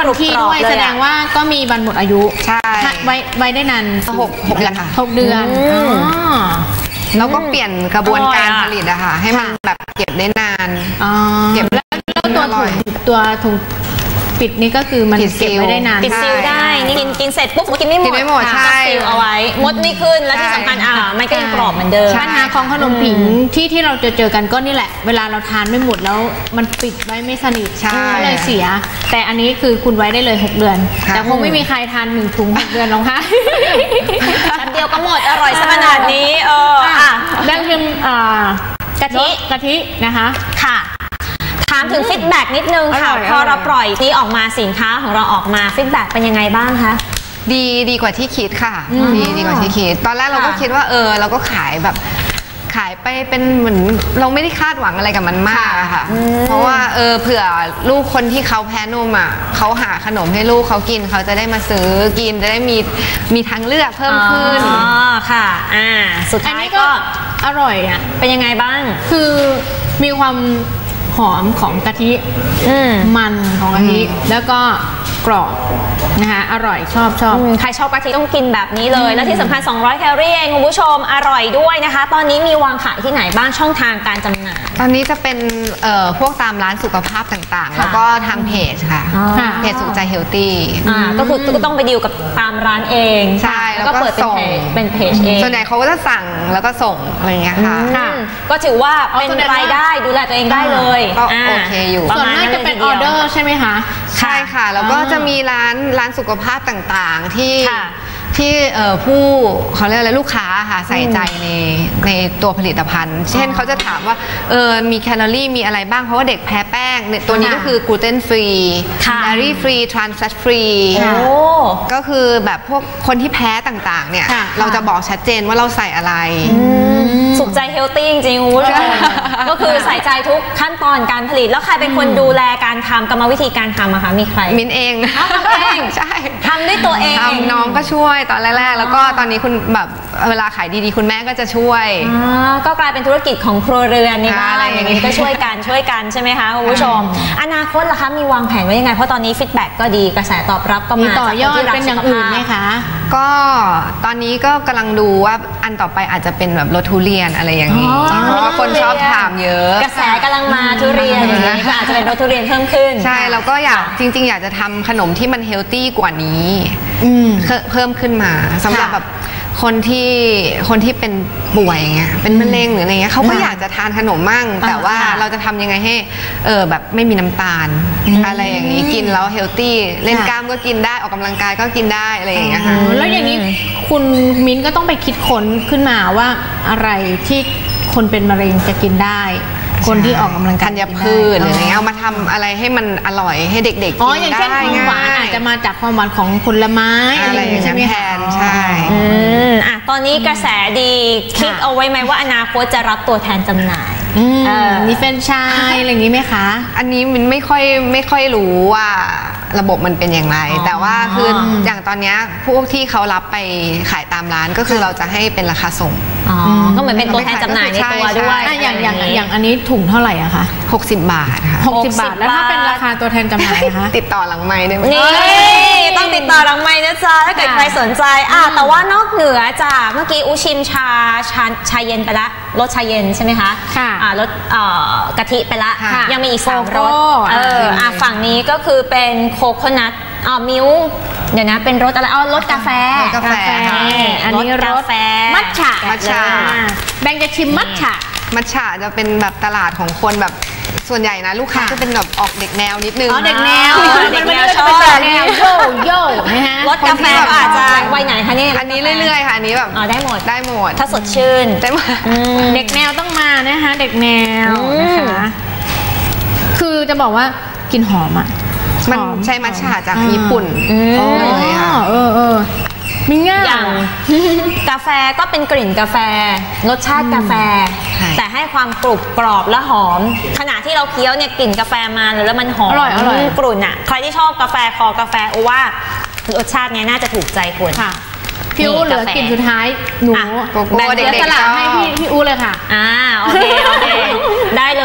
ที่ด้วยแสดงว่าก็มีวันหมดอายุใช่ไว้ได้นาน 6 เดือนค่ะ 6 เดือนอ๋อแล้วก็เปลี่ยนกระบวนการผลิตอะค่ะให้มันแบบเก็บได้นาน เก็บแล้วตัวถุงปิดนี่ก็คือมันเก็บไว้ได้นานปิดซีลได้นี่กินเสร็จปุ๊บกินไม่หมดกินไม่หมดใช่ซีลเอาไว้มดไม่ขึ้นแล้วที่สำคัญมันก็ยังกรอบเหมือนเดิมปัญหาของขนมผิงที่เราเจอกันก็นี่แหละเวลาเราทานไม่หมดแล้วมันปิดไว้ไม่สนิทก็เลยเสียแต่อันนี้คือคุณไว้ได้เลย6 เดือนแต่คงไม่มีใครทาน1 ถุง 6 เดือนหรอกค่ะแป๊บเดียวก็หมดอร่อยขนาดนี้ดังคือกะทินะคะค่ะถามถึงฟีดแบ็กนิดนึงค่ะพอเราปล่อยที่ออกมาสินค้าของเราออกมาฟีดแบ็กเป็นยังไงบ้างคะดีกว่าที่คิดค่ะดีกว่าที่คิดตอนแรกเราก็คิดว่าเราก็ขายไปเป็นเหมือนเราไม่ได้คาดหวังอะไรกับมันมากอะค่ะเพราะว่าเผื่อลูกคนที่เขาแพ้นมอ่ะเขาหาขนมให้ลูกเขากินเขาจะได้มาซื้อกินจะได้มีทางเลือกเพิ่มขึ้นค่ะสุดท้ายก็อร่อยอ่ะเป็นยังไงบ้างคือมีความหอมของกะทิมันของกะทิแล้วก็กรอบนะคะอร่อยชอบใครชอบกะทิต้องกินแบบนี้เลยและที่สำคัญ200 แคลอรี่เองคุณผู้ชมอร่อยด้วยนะคะตอนนี้มีวางขายที่ไหนบ้างช่องทางการจำหน่ายตอนนี้จะเป็นพวกตามร้านสุขภาพต่างๆแล้วก็ทางเพจค่ะเพจสุขใจเฮลตี้ก็คือต้องไปดีลกับตามร้านเองใช่แล้วก็เปิดเป็นเพจเองส่วนใหญ่เขาก็จะสั่งแล้วก็ส่งอะไรอย่างเงี้ยค่ะก็ถือว่าเป็นรายได้ดูแลตัวเองได้เลยก็โอเคอยู่ส่วนมากจะเป็นออเดอร์ใช่ไหมคะใช่ค่ะแล้วก็จะมีร้านสุขภาพต่างๆที่ผู้เขาเรียกอะไรลูกค้าค่ะใส่ใจในตัวผลิตภัณฑ์เช่นเขาจะถามว่ามีแคลอรี่มีอะไรบ้างเพราะว่าเด็กแพ้แป้งตัวนี้ก็คือกลูเตนฟรีเดอรี่ฟรีทรานส์แฟตฟรีก็คือแบบพวกคนที่แพ้ต่างๆเนี่ยเราจะบอกชัดเจนว่าเราใส่อะไรสุขใจเฮลตี้จริงๆคุณผู้ชมก็คือใส่ใจทุกขั้นตอนการผลิตแล้วใครเป็นคนดูแลการทำกรรมวิธีการทำอะคะมีใครมินเองใช่ทำด้วยตัวเองน้องก็ช่วยตอนแรกๆแล้วก็ตอนนี้คุณแบบเวลาขายดีๆคุณแม่ก็จะช่วยก็กลายเป็นธุรกิจของครัวเรือนในบ้านอะไรอย่างนี้ก็ช่วยกันใช่ไหมคะคุณผู้ชมอนาคตล่ะคะมีวางแผนไว้ยังไงเพราะตอนนี้ฟีดแบ็กก็ดีกระแสตอบรับก็มาต่อยอดเป็นอย่างอื่นไหมคะก็ตอนนี้ก็กำลังดูว่าอันต่อไปอาจจะเป็นแบบรสทุเรียนอะไรอย่างนี้เพราะว่าคนชอบถามเยอะกระแสกำลังมาทุเรียนอย่างนี้ก็อาจจะเป็นรสทุเรียนเพิ่มขึ้นใช่แล้วก็จริงๆอยากจะทำขนมที่มันเฮลตี้กว่านี้เพิ่มขึ้นมาสำหรับแบบคนที่เป็นป่วยอย่างเงี้ยเป็นมะเร็งหรืออะไรเงี้ยเขาก็อยากจะทานขนมมั่งแต่ว่าเราจะทำยังไงให้แบบไม่มีน้ำตาลอะไรอย่างนี้กินแล้วเฮลตี้เล่นกล้ามก็กินได้ออกกำลังกายก็กินได้อะไรอย่างเงี้ยค่ะแล้วอย่างนี้คุณมิ้นก็ต้องไปคิดค้นขึ้นมาว่าอะไรที่คนเป็นมะเร็งจะกินได้คนที่ออกกำลังกายธัญพืชหรืออะไรเงี้ยเอามาทำอะไรให้มันอร่อยให้เด็กๆกินได้อย่างเช่นความหวานอาจจะมาจากความหวานของผลไม้อะไรอย่างเงี้ยใช่ไหมแทนใช่ตอนนี้กระแสดีคิดเอาไว้ไหมว่าอนาคตจะรับตัวแทนจำหน่ายมีแฟรนไชส์อะไรอย่างนี้ไหมคะอันนี้มันไม่ค่อยรู้ว่าระบบมันเป็นอย่างไรแต่ว่าคืออย่างตอนนี้พวกที่เขารับไปขายตามร้านก็คือเราจะให้เป็นราคาส่งก็เหมือนเป็นตัวแทนจำหน่ายในตัวด้วยอย่างอันนี้ถุงเท่าไหร่อะคะ 60 บาทค่ะ 60 บาทแล้วถ้าเป็นราคาตัวแทนจำหน่ายคะติดต่อหลังไมค์ได้ไหมนี่ต้องติดต่อหลังไมค์นะจ๊ะถ้าเกิดใครสนใจแต่ว่านอกเหนือจากเมื่อกี้ชิมชาเย็นไปละรสชาเย็นใช่ไหมคะรสกะทิไปละยังมีอีก3 รสฝั่งนี้ก็คือเป็นโคโคนัทมิลค์เดี๋ยวนะเป็นรสอะไรรสกาแฟอันนี้รสมัทฉะแบงจะชิมมัทฉะจะเป็นแบบตลาดของคนแบบส่วนใหญ่นะลูกค้าจะเป็นแบบออกเด็กแนวนิดนึงเด็กแนวชอบโย่นะฮะรสกาแฟอาจจะวัยไหนคะเนี่ยอันนี้เรื่อยๆค่ะอันนี้แบบได้หมดถ้าสดชื่นได้หมดเด็กแนวต้องมานะคะเด็กแนวนะคะคือจะบอกว่ากินหอมอ่ะมันใช้มัทฉะจากญี่ปุ่นเลยค่ะมีง่ายอย่างกาแฟก็เป็นกลิ่นกาแฟรสชาติกาแฟแต่ให้ความกรุบกรอบและหอมขณะที่เราเคี้ยวเนี่ยกลิ่นกาแฟมาแล้วมันหอมอร่อยกรุ่นอ่ะใครที่ชอบกาแฟคอกาแฟโอว่ารสชาติเนี้ยน่าจะถูกใจคุณค่ะพี่อู๋เหลือกลิ่นสุดท้ายหนูแบ่งเด็กๆให้พี่อู๋เลยค่ะโอเคได้เลยอร่อย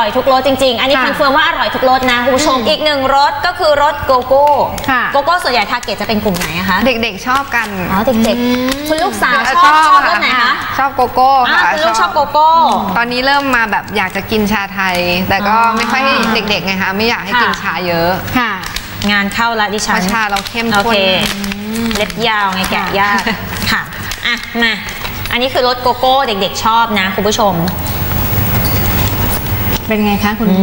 อยทุกรสจริงๆอันนี้คอนเฟิร์มว่าอร่อยทุกรสนะคุณผู้ชมอีกหนึ่งรสก็คือรสโกโก้โกโก้ส่วนใหญ่ทาร์เก็ตจะเป็นกลุ่มไหนอะคะเด็กๆชอบกันอ๋อเด็กๆคุณลูกสาวชอบรสไหนคะชอบโกโก้ค่ะคุณลูกชอบโกโก้ตอนนี้เริ่มมาแบบอยากจะกินชาไทยแต่ก็ไม่ค่อยให้เด็กๆไงคะไม่อยากให้กินชาเยอะค่ะงานเข้าละดิฉันชาเราเข้มข้นเล็บยาวไงแกะยากค่ะอ่ะมาอันนี้คือรสโกโก้เด็กๆชอบนะคุณผู้ชมเป็นไงคะคุณ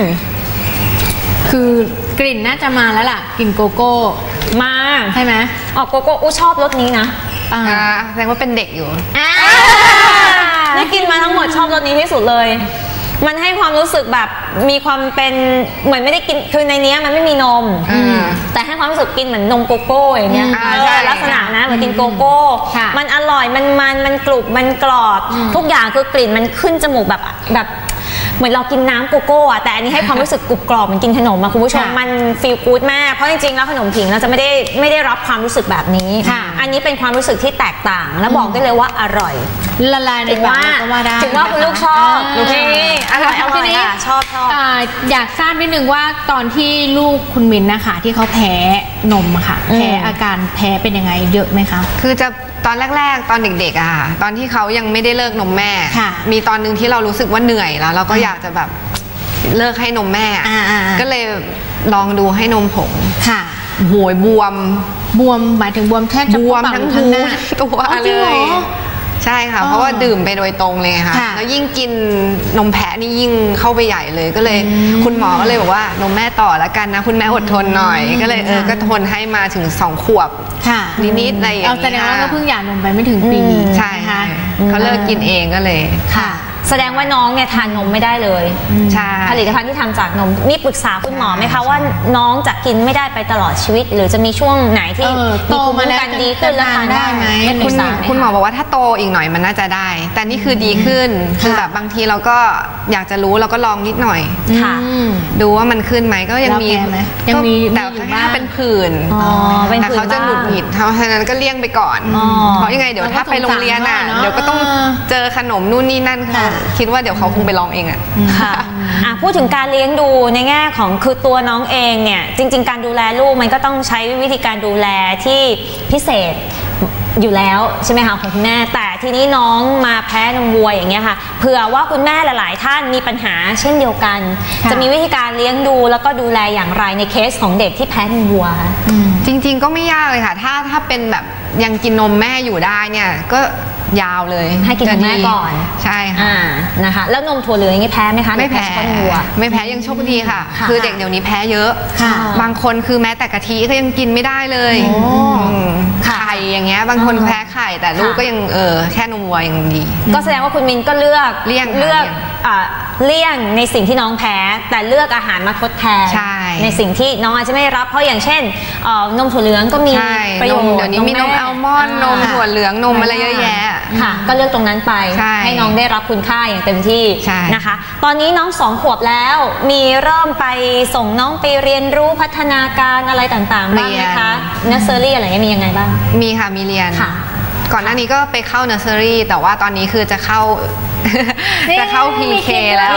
คือกลิ่นน่าจะมาแล้วล่ะกลิ่นโกโก้มาใช่ไหมอ๋อโกโก้ชอบรสนี้นะแสดงว่าเป็นเด็กอยู่ได้กินมาทั้งหมดชอบรสนี้ที่สุดเลยมันให้ความรู้สึกแบบมีความเป็นเหมือนไม่ได้กินคือในนี้มันไม่มีนมแต่ให้ความรู้สึกกินเหมือนนมโกโก้อย่างเงี้ยลักษณะนะเหมือนกินโกโก้มันอร่อยมันกรุบมันกรอบทุกอย่างคือกลิ่นมันขึ้นจมูกแบบเหมือนเรากินน้ำโกโก้อะแต่อันนี้ให้ความรู้สึกกรุบกรอบเหมือนกินขนมอะคุณผู้ชมมันฟีลกู๊ดมากเพราะจริงๆแล้วขนมผิงเราจะไม่ได้รับความรู้สึกแบบนี้อันนี้เป็นความรู้สึกที่แตกต่างและบอกได้เลยว่าอร่อยละลายในปากก็ว่าได้ถึงว่าคุณลูกชอบโอเคอร่อยชอบอยากทราบนิดนึงว่าตอนที่ลูกคุณมินนะคะที่เขาแพ้นมค่ะแพ้อาการแพ้เป็นยังไงเยอะไหมคะคือจะตอนแรกๆตอนเด็กๆอะค่ะตอนที่เขายังไม่ได้เลิกนมแม่มีตอนนึงที่เรารู้สึกว่าเหนื่อยแล้วเราก็อยากจะแบบเลิกให้นมแม่ก็เลยลองดูให้นมผงค่ะโหยบวมหมายถึงบวมแค่บวมทั้งตัวเลยใช่ค่ะเพราะว่าดื่มไปโดยตรงเลยค่ะแล้วยิ่งกินนมแพะนี่ยิ่งเข้าไปใหญ่เลยก็เลยคุณหมอก็เลยบอกว่านมแม่ต่อแล้วกันนะคุณแม่อดทนหน่อยก็เลยก็ทนให้มาถึง2 ขวบนิดๆอะไรอย่างเงี้ยแสดงว่าก็เพิ่งหย่านมไปไม่ถึงปีใช่ค่ะเขาเลิกกินเองก็เลยค่ะแสดงว่าน้องเนี่ยทานนมไม่ได้เลยใช่ผลิตภัณฑ์ที่ทำจากนมมีปรึกษาคุณหมอไหมคะว่าน้องจะกินไม่ได้ไปตลอดชีวิตหรือจะมีช่วงไหนที่โตมาแล้วดีขึ้นแล้วทานได้ไหมคุณหมอบอกว่าถ้าโตอีกหน่อยมันน่าจะได้แต่นี่คือดีขึ้นคือแบบบางทีเราก็อยากจะรู้เราก็ลองนิดหน่อยดูว่ามันขึ้นไหมก็ยังมีแต่ถ้าเป็นผื่นแต่เขาจะหงุดหงิดเพราะฉะนั้นก็เลี่ยงไปก่อนเพราะยังไงเดี๋ยวถ้าไปโรงเรียนอ่ะเดี๋ยวก็ต้องเจอขนมนู่นนี่นั่นค่ะคิดว่าเดี๋ยวเขาคงไปลองเองอ่ะค่ะพูดถึงการเลี้ยงดูในแง่ของคือตัวน้องเองเนี่ยจริงๆการดูแลลูกมันก็ต้องใช้วิธีการดูแลที่พิเศษอยู่แล้วใช่ไหมคะของคุณแม่แต่ทีนี้น้องมาแพ้นมวัวอย่างเงี้ยค่ะเผื่อว่าคุณแม่หลายๆท่านมีปัญหาเช่นเดียวกันจะมีวิธีการเลี้ยงดูแล้วก็ดูแลอย่างไรในเคสของเด็กที่แพ้นมวัวจริงๆก็ไม่ยากเลยค่ะถ้าเป็นแบบยังกินนมแม่อยู่ได้เนี่ยก็ยาวเลยให้กินนมแม่ก่อนใช่ค่ะนะคะแล้วนมถั่วเหลืองอย่างนี้แพ้ไหมคะไม่แพ้ไม่แพ้ยังโชคดีค่ะคือเด็กเดี๋ยวนี้แพ้เยอะบางคนคือแม้แต่กะทิก็ยังกินไม่ได้เลยไข่อย่างเงี้ยบางคนแพ้ไข่แต่ลูกก็ยังแค่นมวัวยังดีก็แสดงว่าคุณมินก็เลือกเลี่ยงในสิ่งที่น้องแพ้แต่เลือกอาหารมาทดแทนในสิ่งที่น้องอาจจะไม่รับเพราะอย่างเช่นนมถั่วเหลืองก็มีประโยชน์เดี๋ยวนี้มีนมอัลมอนด์นมถั่วเหลืองนมอะไรเยอะแยะค่ะก็เลือกตรงนั้นไปให้น้องได้รับคุณค่าอย่างเต็มที่นะคะตอนนี้น้อง2 ขวบแล้วมีเริ่มไปส่งน้องไปเรียนรู้พัฒนาการอะไรต่างๆบ้างไหมคะเนสเซอรี่อะไรมียังไงบ้างมีค่ะมีเรียนก่อนหน้านี้ก็ไปเข้าเนสเซอรี่แต่ว่าตอนนี้คือจะเข้า PK แล้ว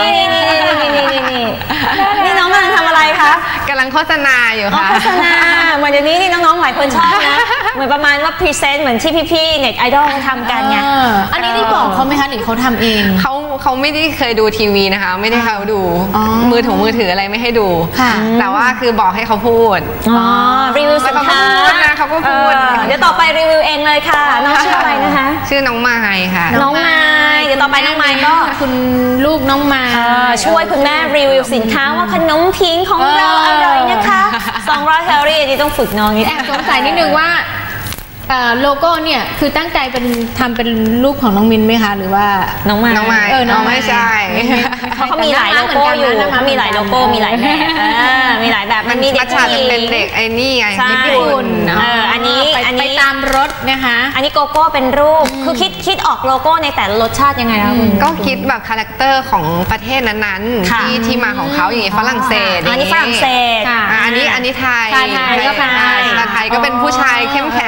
นี่น้องกำลังทำอะไรคะกำลังโฆษณาอยู่ค่ะโฆษณาเหมือนเดี๋ยวนี้นี่น้องๆหลายคนชอบนะเหมือนประมาณว่าพรีเซนต์เหมือนที่พี่ๆเน็ตไอดอลทำกันไงอันนี้ได้บอกเขาไหมคะหรือเขาทำเองเขาไม่ได้เคยดูทีวีนะคะไม่ได้เขาดูมือถืออะไรไม่ให้ดูแต่ว่าคือบอกให้เขาพูดรีวิวสินค้าเขาก็พูดเดี๋ยวต่อไปรีวิวเองเลยค่ะน้องชื่ออะไรนะคะชื่อน้องไมค์ค่ะน้องไมค์เดี๋ยวต่อไปน้องไมค์ก็คุณลูกน้องมาช่วยคุณแม่รีวิวสินค้าว่าขนมพิงของเราอร่อยนะคะ200 แคลอรี่นี่ต้องฝึกน้องนิดสงสัยนิดนึงว่าโลโก้เนี่ยคือตั้งใจทำเป็นรูปของน้องมินไหมคะหรือว่าน้องไม้น้องไม่ใช่เขามีหลายโลโก้อยู่เขามีหลายโลโก้มีหลายแบบมีหลายแบบมันมีเด็กผู้หญิงเป็นเด็กไอ้นี่ไงญี่ปุ่นอันนี้ไปตามรสนะคะอันนี้โกโก้เป็นรูปคือคิดออกโลโก้ในแต่ละรสชาติยังไงคะคุณก็คิดแบบคาแรคเตอร์ของประเทศนั้นๆที่มาของเขาอย่างนี้ฝรั่งเศสอันนี้ฝรั่งเศสอันนี้ไทยไทยก็เป็นผู้ชายเข้มแข็งหน่อย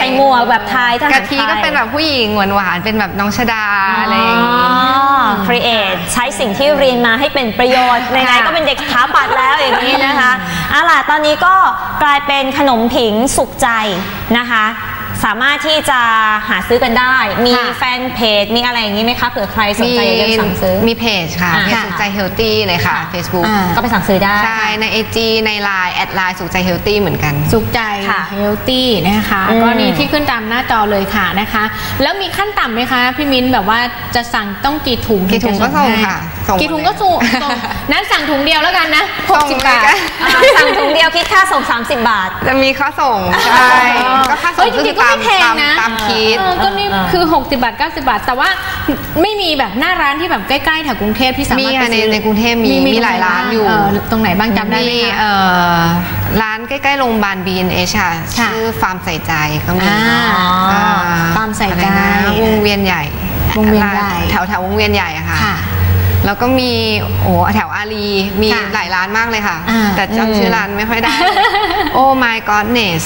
ส่หมวกแบบไทยทหารไทยกะทิก็เป็นแบบผู้หญิงหวานๆเป็นแบบน้องชดาอะไรอย่างนี้ create ใช้สิ่งที่เรียนมาให้เป็นประโยชน์ไหนๆก็เป็นเด็กสถาปัตย์แล้วอย่างนี้นะคะเอาล่ะตอนนี้ก็กลายเป็นขนมผิงสุขใจนะคะสามารถที่จะหาซื้อกันได้มีแฟนเพจมีอะไรอย่างนี้ไหมคะเผื่อใครสนใจอยากจะสั่งซื้อมีเพจค่ะเพจสุขใจเฮลตี้เลยค่ะ Facebook ก็ไปสั่งซื้อได้ใช่ใน IG ใน Line แอดไลน์สุขใจเฮลตี้เหมือนกันสุขใจเฮลตี้นะคะก็นี่ที่ขึ้นตามหน้าจอเลยค่ะนะคะแล้วมีขั้นต่ำไหมคะพี่มิ้นแบบว่าจะสั่งต้องกี่ถุงก็ส่งค่ะกี่ถุงก็ส่งนั้นสั่งถุงเดียวแล้วกันนะ60 บาทสั่งถุงเดียวคิดค่าส่ง30 บาทจะมีค่าส่งใช่ก็ค่าส่งจริงๆก็ไม่แพงนะตามคิดก็นี่คือ60 บาท90 บาทแต่ว่าไม่มีแบบหน้าร้านที่แบบใกล้ๆแถวกรุงเทพที่สามารถไปซื้อในกรุงเทพมีหลายร้านอยู่ตรงไหนบ้างจำได้ไหมคะร้านใกล้ๆโรงพยาบาล BNH ค่ะชื่อฟาร์มใส่ใจก็มีฟาร์มใส่ใจวงเวียนใหญ่แถววงเวียนใหญ่อะค่ะแล้วก็มีแถวอารีมีหลายร้านมากเลยค่ะแต่จำชื่อร้านไม่ค่อยได้Oh my godness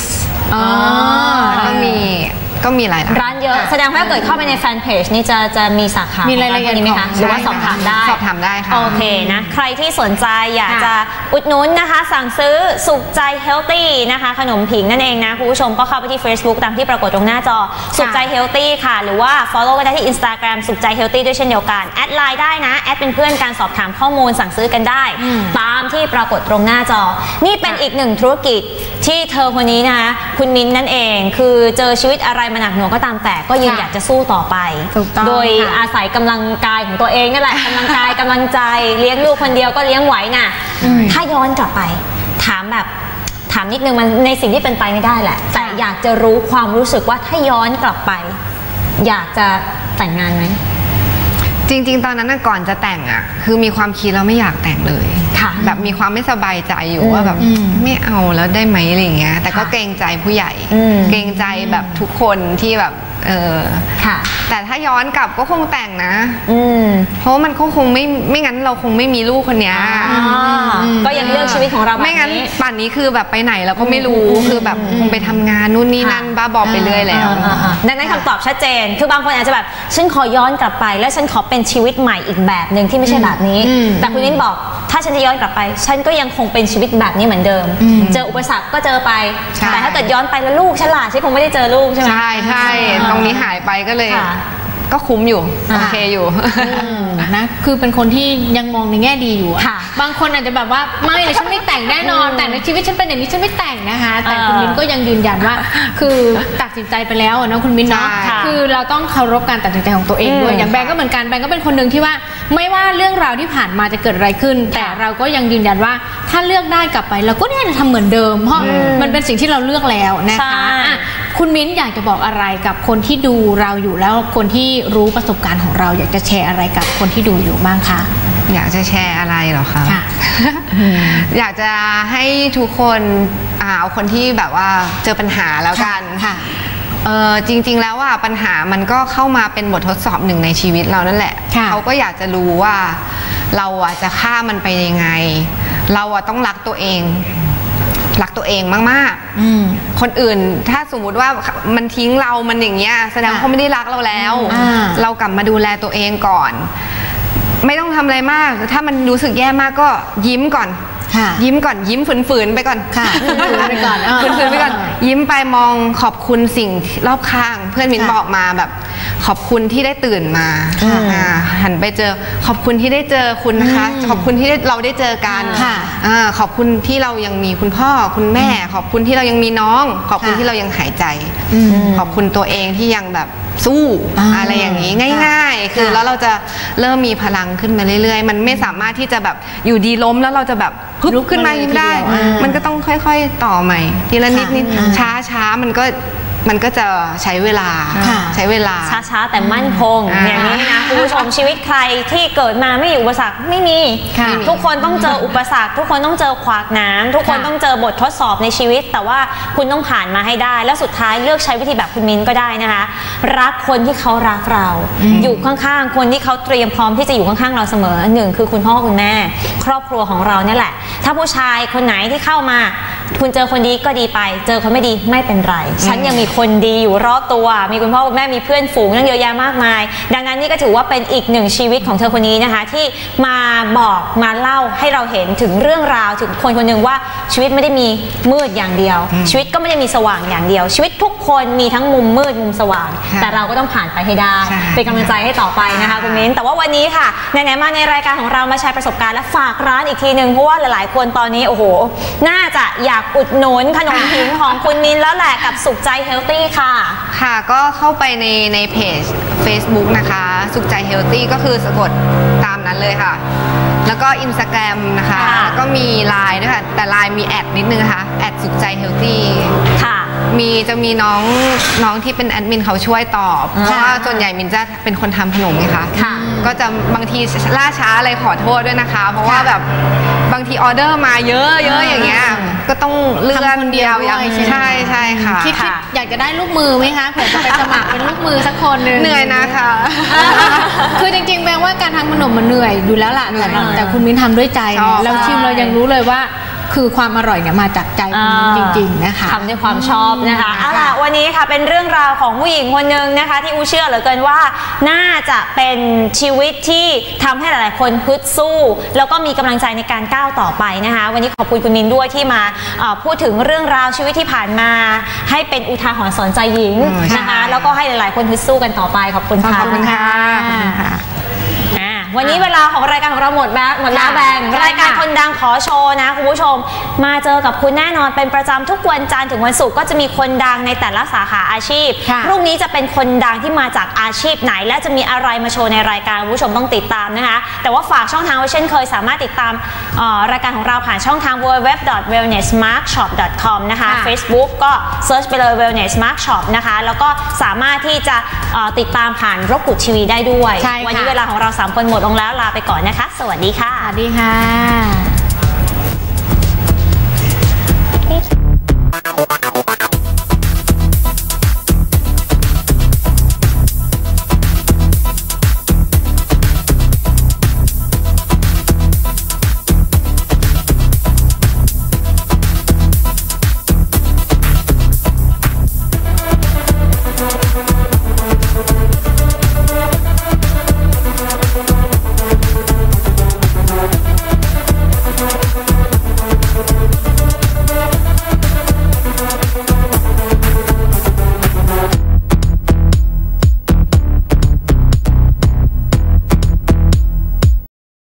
ก็มีหลายร้านเยอะแสดงว่าเกิดเข้าไปในแฟนเพจนี่จะมีสาขามีรายละเอียดไหมคะหรือว่าสอบถามได้ค่ะโอเคนะใครที่สนใจอยากจะอุดหนุนนะคะสั่งซื้อสุขใจเฮลตี้นะคะขนมผิงนั่นเองนะคุณผู้ชมก็เข้าไปที่ Facebook ตามที่ปรากฏตรงหน้าจอสุขใจเฮลตี้ค่ะหรือว่า follow ก็ได้ที่ Instagram สุขใจเฮลตี้ด้วยเช่นเดียวกันแอดไลน์ได้นะแอดเป็นเพื่อนการสอบถามข้อมูลสั่งซื้อกันได้ตามที่ปรากฏตรงหน้าจอนี่เป็นอีกหนึ่งธุรกิจที่เธอคนนี้นะคะคุณมิ้นนั่นเองคือเจอชีวิตอะไรมาหนักหน่วงก็ตามแต่ก็ยังอยากจะสู้ต่อไปโดยอาศัยกำลังกายของตัวเองนั่นแหละกำลังกายกำลังใจเลี้ยงลูกคนเดียวก็เลี้ยงไหวน่ะถ้าย้อนกลับไปถามนิดนึงมันในสิ่งที่เป็นไปไม่ได้แหละแต่อยากจะรู้ความรู้สึกว่าถ้าย้อนกลับไปอยากจะแต่งงานไหมจริงๆตอนนั้นก่อนจะแต่งอ่ะคือมีความคิดแล้วไม่อยากแต่งเลยแบบมีความไม่สบายใจอยู่ว่าแบบไม่เอาแล้วได้ไหมอะไรอย่างเงี้ยแต่ก็เกรงใจผู้ใหญ่เกรงใจแบบทุกคนที่แบบแต่ถ้าย้อนกลับก็คงแต่งนะเพราะมันคงไม่งั้นเราคงไม่มีลูกคนนี้ก็ยังเลือกชีวิตของเราไม่งั้นป่านนี้คือแบบไปไหนเราก็ไม่รู้คือแบบคงไปทำงานนู่นนี่นั่นบ้าบอไปเรื่อยแล้วดังนั้นคำตอบชัดเจนคือบางคนอาจจะแบบฉันขอย้อนกลับไปแล้วฉันขอเป็นชีวิตใหม่อีกแบบหนึ่งที่ไม่ใช่แบบนี้แต่คุณนิ้นบอกถ้าฉันจะย้อนกลับไปฉันก็ยังคงเป็นชีวิตแบบนี้เหมือนเดิมเจออุปสรรคก็เจอไปแต่ถ้าเกิดย้อนไปแล้วลูกฉันล่ะฉันคงไม่ได้เจอลูกใช่ไหมใช่ตรงนี้หายไปก็เลยก็คุ้มอยู่โอเคอยู่นะคือเป็นคนที่ยังมองในแง่ดีอยู่บางคนอาจจะแบบว่าไม่เลยฉันไม่แต่งแน่นอนแต่ในชีวิตฉันเป็นอย่างนี้ฉันไม่แต่งนะคะแต่คุณมิ้นก็ยังยืนยันว่าคือตัดสินใจไปแล้วนะคุณมิ้นเนาะคือเราต้องเคารพการตัดสินใจของตัวเองด้วยอย่างแบงก์ก็เหมือนกันแบงก์ก็เป็นคนหนึ่งที่ว่าไม่ว่าเรื่องราวที่ผ่านมาจะเกิดอะไรขึ้นแต่เราก็ยังยืนยันว่าถ้าเลือกได้กลับไปเราก็เนี่ยจะทำเหมือนเดิมเพราะมันเป็นสิ่งที่เราเลือกแล้วนะคะคุณมิ้นอยากจะบอกอะไรกับคนที่ดูเราอยู่แล้วคนที่รู้ประสบการณ์ของเราอยากจะแชร์อะไรกับคนที่ดูอยู่บ้างคะอยากจะแชร์อะไรเหรอคะอยากจะให้ทุกคนเอาคนที่แบบว่าเจอปัญหาแล้วกันจริงๆแล้วว่าปัญหามันก็เข้ามาเป็นบททดสอบหนึ่งในชีวิตเรานั่นแหละเขาก็อยากจะรู้ว่าเราจะฆ่ามันไปยังไงเราต้องรักตัวเองมากๆคนอื่นถ้าสมมุติว่ามันทิ้งเรามันอย่างเงี้ยแสดงว่าเขาไม่ได้รักเราแล้วเรากลับมาดูแลตัวเองก่อนไม่ต้องทำอะไรมากถ้ามันรู้สึกแย่มากก็ยิ้มก่อนยิ้มฝืนๆไปก่อนฝืนไปก่อนยิ้มไปมองขอบคุณสิ่งรอบข้างเพื่อนมิ้นบอกมาแบบขอบคุณที่ได้ตื่นมาหันไปเจอขอบคุณที่ได้เจอคุณนะคะขอบคุณที่เราได้เจอกันขอบคุณที่เรายังมีคุณพ่อคุณแม่ขอบคุณที่เรายังมีน้องขอบคุณที่เรายังหายใจขอบคุณตัวเองที่ยังแบบสู้อะไรอย่างนี้ง่ายๆคือแล้วเราจะเริ่มมีพลังขึ้นมาเรื่อยๆมันไม่สามารถที่จะแบบอยู่ดีล้มแล้วเราจะแบบลุกขึ้นมายิ้มได้มันก็ต้องค่อยๆต่อใหม่ทีละนิดช้ามันก็จะใช้เวลาช้าๆแต่มั่นคงอย่างนี้นะคุณผู้ชมชีวิตใครที่เกิดมาไม่มีอุปสรรคไม่มีทุกคนต้องเจออุปสรรคทุกคนต้องเจอขวากน้ำทุกคนต้องเจอบททดสอบในชีวิตแต่ว่าคุณต้องผ่านมาให้ได้แล้วสุดท้ายเลือกใช้วิธีแบบคุณมิ้นก็ได้นะคะรักคนที่เขารักเราอยู่ข้างๆคนที่เขาเตรียมพร้อมที่จะอยู่ข้างๆเราเสมอหนึ่งคือคุณพ่อคุณแม่ครอบครัวของเราเนี่ยแหละถ้าผู้ชายคนไหนที่เข้ามาคุณเจอคนดีก็ดีไปเจอคนไม่ดีไม่เป็นไรฉันยังมีคนดีอยู่รอบตัวมีคุณพ่อคุณแม่มีเพื่อนฝูงตั้งเยอะแยะมากมายดังนั้นนี่ก็ถือว่าเป็นอีกหนึ่งชีวิตของเธอคนนี้นะคะที่มาบอกมาเล่าให้เราเห็นถึงเรื่องราวถึงคนคนหนึ่งว่าชีวิตไม่ได้มีมืดอย่างเดียวชีวิตก็ไม่ได้มีสว่างอย่างเดียวชีวิตทุกคนมีทั้งมุมมืดมุมสว่างแต่เราก็ต้องผ่านไปให้ได้เป็นกำลังใจให้ต่อไปนะคะคุณมิ้นแต่ว่าวันนี้ค่ะไหนๆมาในรายการของเรามาแชร์ประสบการณ์และฝากร้านอีกทีหนึ่งเพราะว่าหลายๆคนตอนนี้โอ้โหน่าจะอยากอุดหนุนขนมผิงของคุณมิ้นแล้วแหละกับสุขใจเฮลตี้ค่ะค่ะก็เข้าไปในเพจ Facebook นะคะสุขใจเฮลตี้ก็คือสะกดตามนั้นเลยค่ะแล้วก็ Instagram นะคะแล้วก็มี LINE ด้วยค่ะแต่ LINE มีแอดนิดนึงค่ะแอดสุขใจเฮลตี้ค่ะจะมีน้องที่เป็นแอดมินเขาช่วยตอบเพราะว่าส่วนใหญ่มินจะเป็นคนทำขนมไงคะก็จะบางทีล่าช้าอะไรขอโทษด้วยนะคะเพราะว่าแบบบางทีออเดอร์มาเยอะอย่างเงี้ยก็ต้องเลื่อนเดียวใช่ค่ะคิดอยากจะได้ลูกมือไหมคะเผื่อจะไปสมัครเป็นลูกมือสักคนนึงเหนื่อยนะคะคือจริงๆแปลว่าการทำขนมมันเหนื่อยอยู่แล้วล่ะแต่คุณมิ้นทำด้วยใจเราชิมเรายังรู้เลยว่าคือความอร่อยเนี่ยมาจากใจจริงๆนะคะทำด้วยความชอบนะคะเอาล่ะวันนี้ค่ะเป็นเรื่องราวของผู้หญิงคนหนึ่งนะคะที่อูเชื่อเหลือเกินว่าน่าจะเป็นชีวิตที่ทำให้หลายๆคนฮึดสู้แล้วก็มีกำลังใจในการก้าวต่อไปนะคะวันนี้ขอบคุณคุณมินด้วยที่มาพูดถึงเรื่องราวชีวิตที่ผ่านมาให้เป็นอุทาหรณ์สอนใจหญิงนะคะแล้วก็ให้หลายๆคนฮึดสู้กันต่อไปขอบคุณค่ะขอบคุณค่ะวันนี้เวลาของรายการของเราหมดแล้วแบงรายการคนดังขอโชว์นะคุณผู้ชมมาเจอกับคุณแน่นอนเป็นประจำทุกวันจันทร์ถึงวันศุกร์ก็จะมีคนดังในแต่ละสาขาอาชีพพรุ่งนี้จะเป็นคนดังที่มาจากอาชีพไหนและจะมีอะไรมาโชว์ในรายการคุณผู้ชมต้องติดตามนะคะแต่ว่าฝากช่องทางไว้เช่นเคยสามารถติดตามรายการของเราผ่านช่องทาง www.wellnessmarkshop.com นะคะ Facebook ก็เซิร์ชไปเลย Wellness Mark Shop นะคะแล้วก็สามารถที่จะติดตามผ่านรกกุดทีวีได้ด้วยวันนี้เวลาของเรา3คนหมดลงแล้วลาไปก่อนนะคะสวัสดีค่ะสวัสดีค่ะ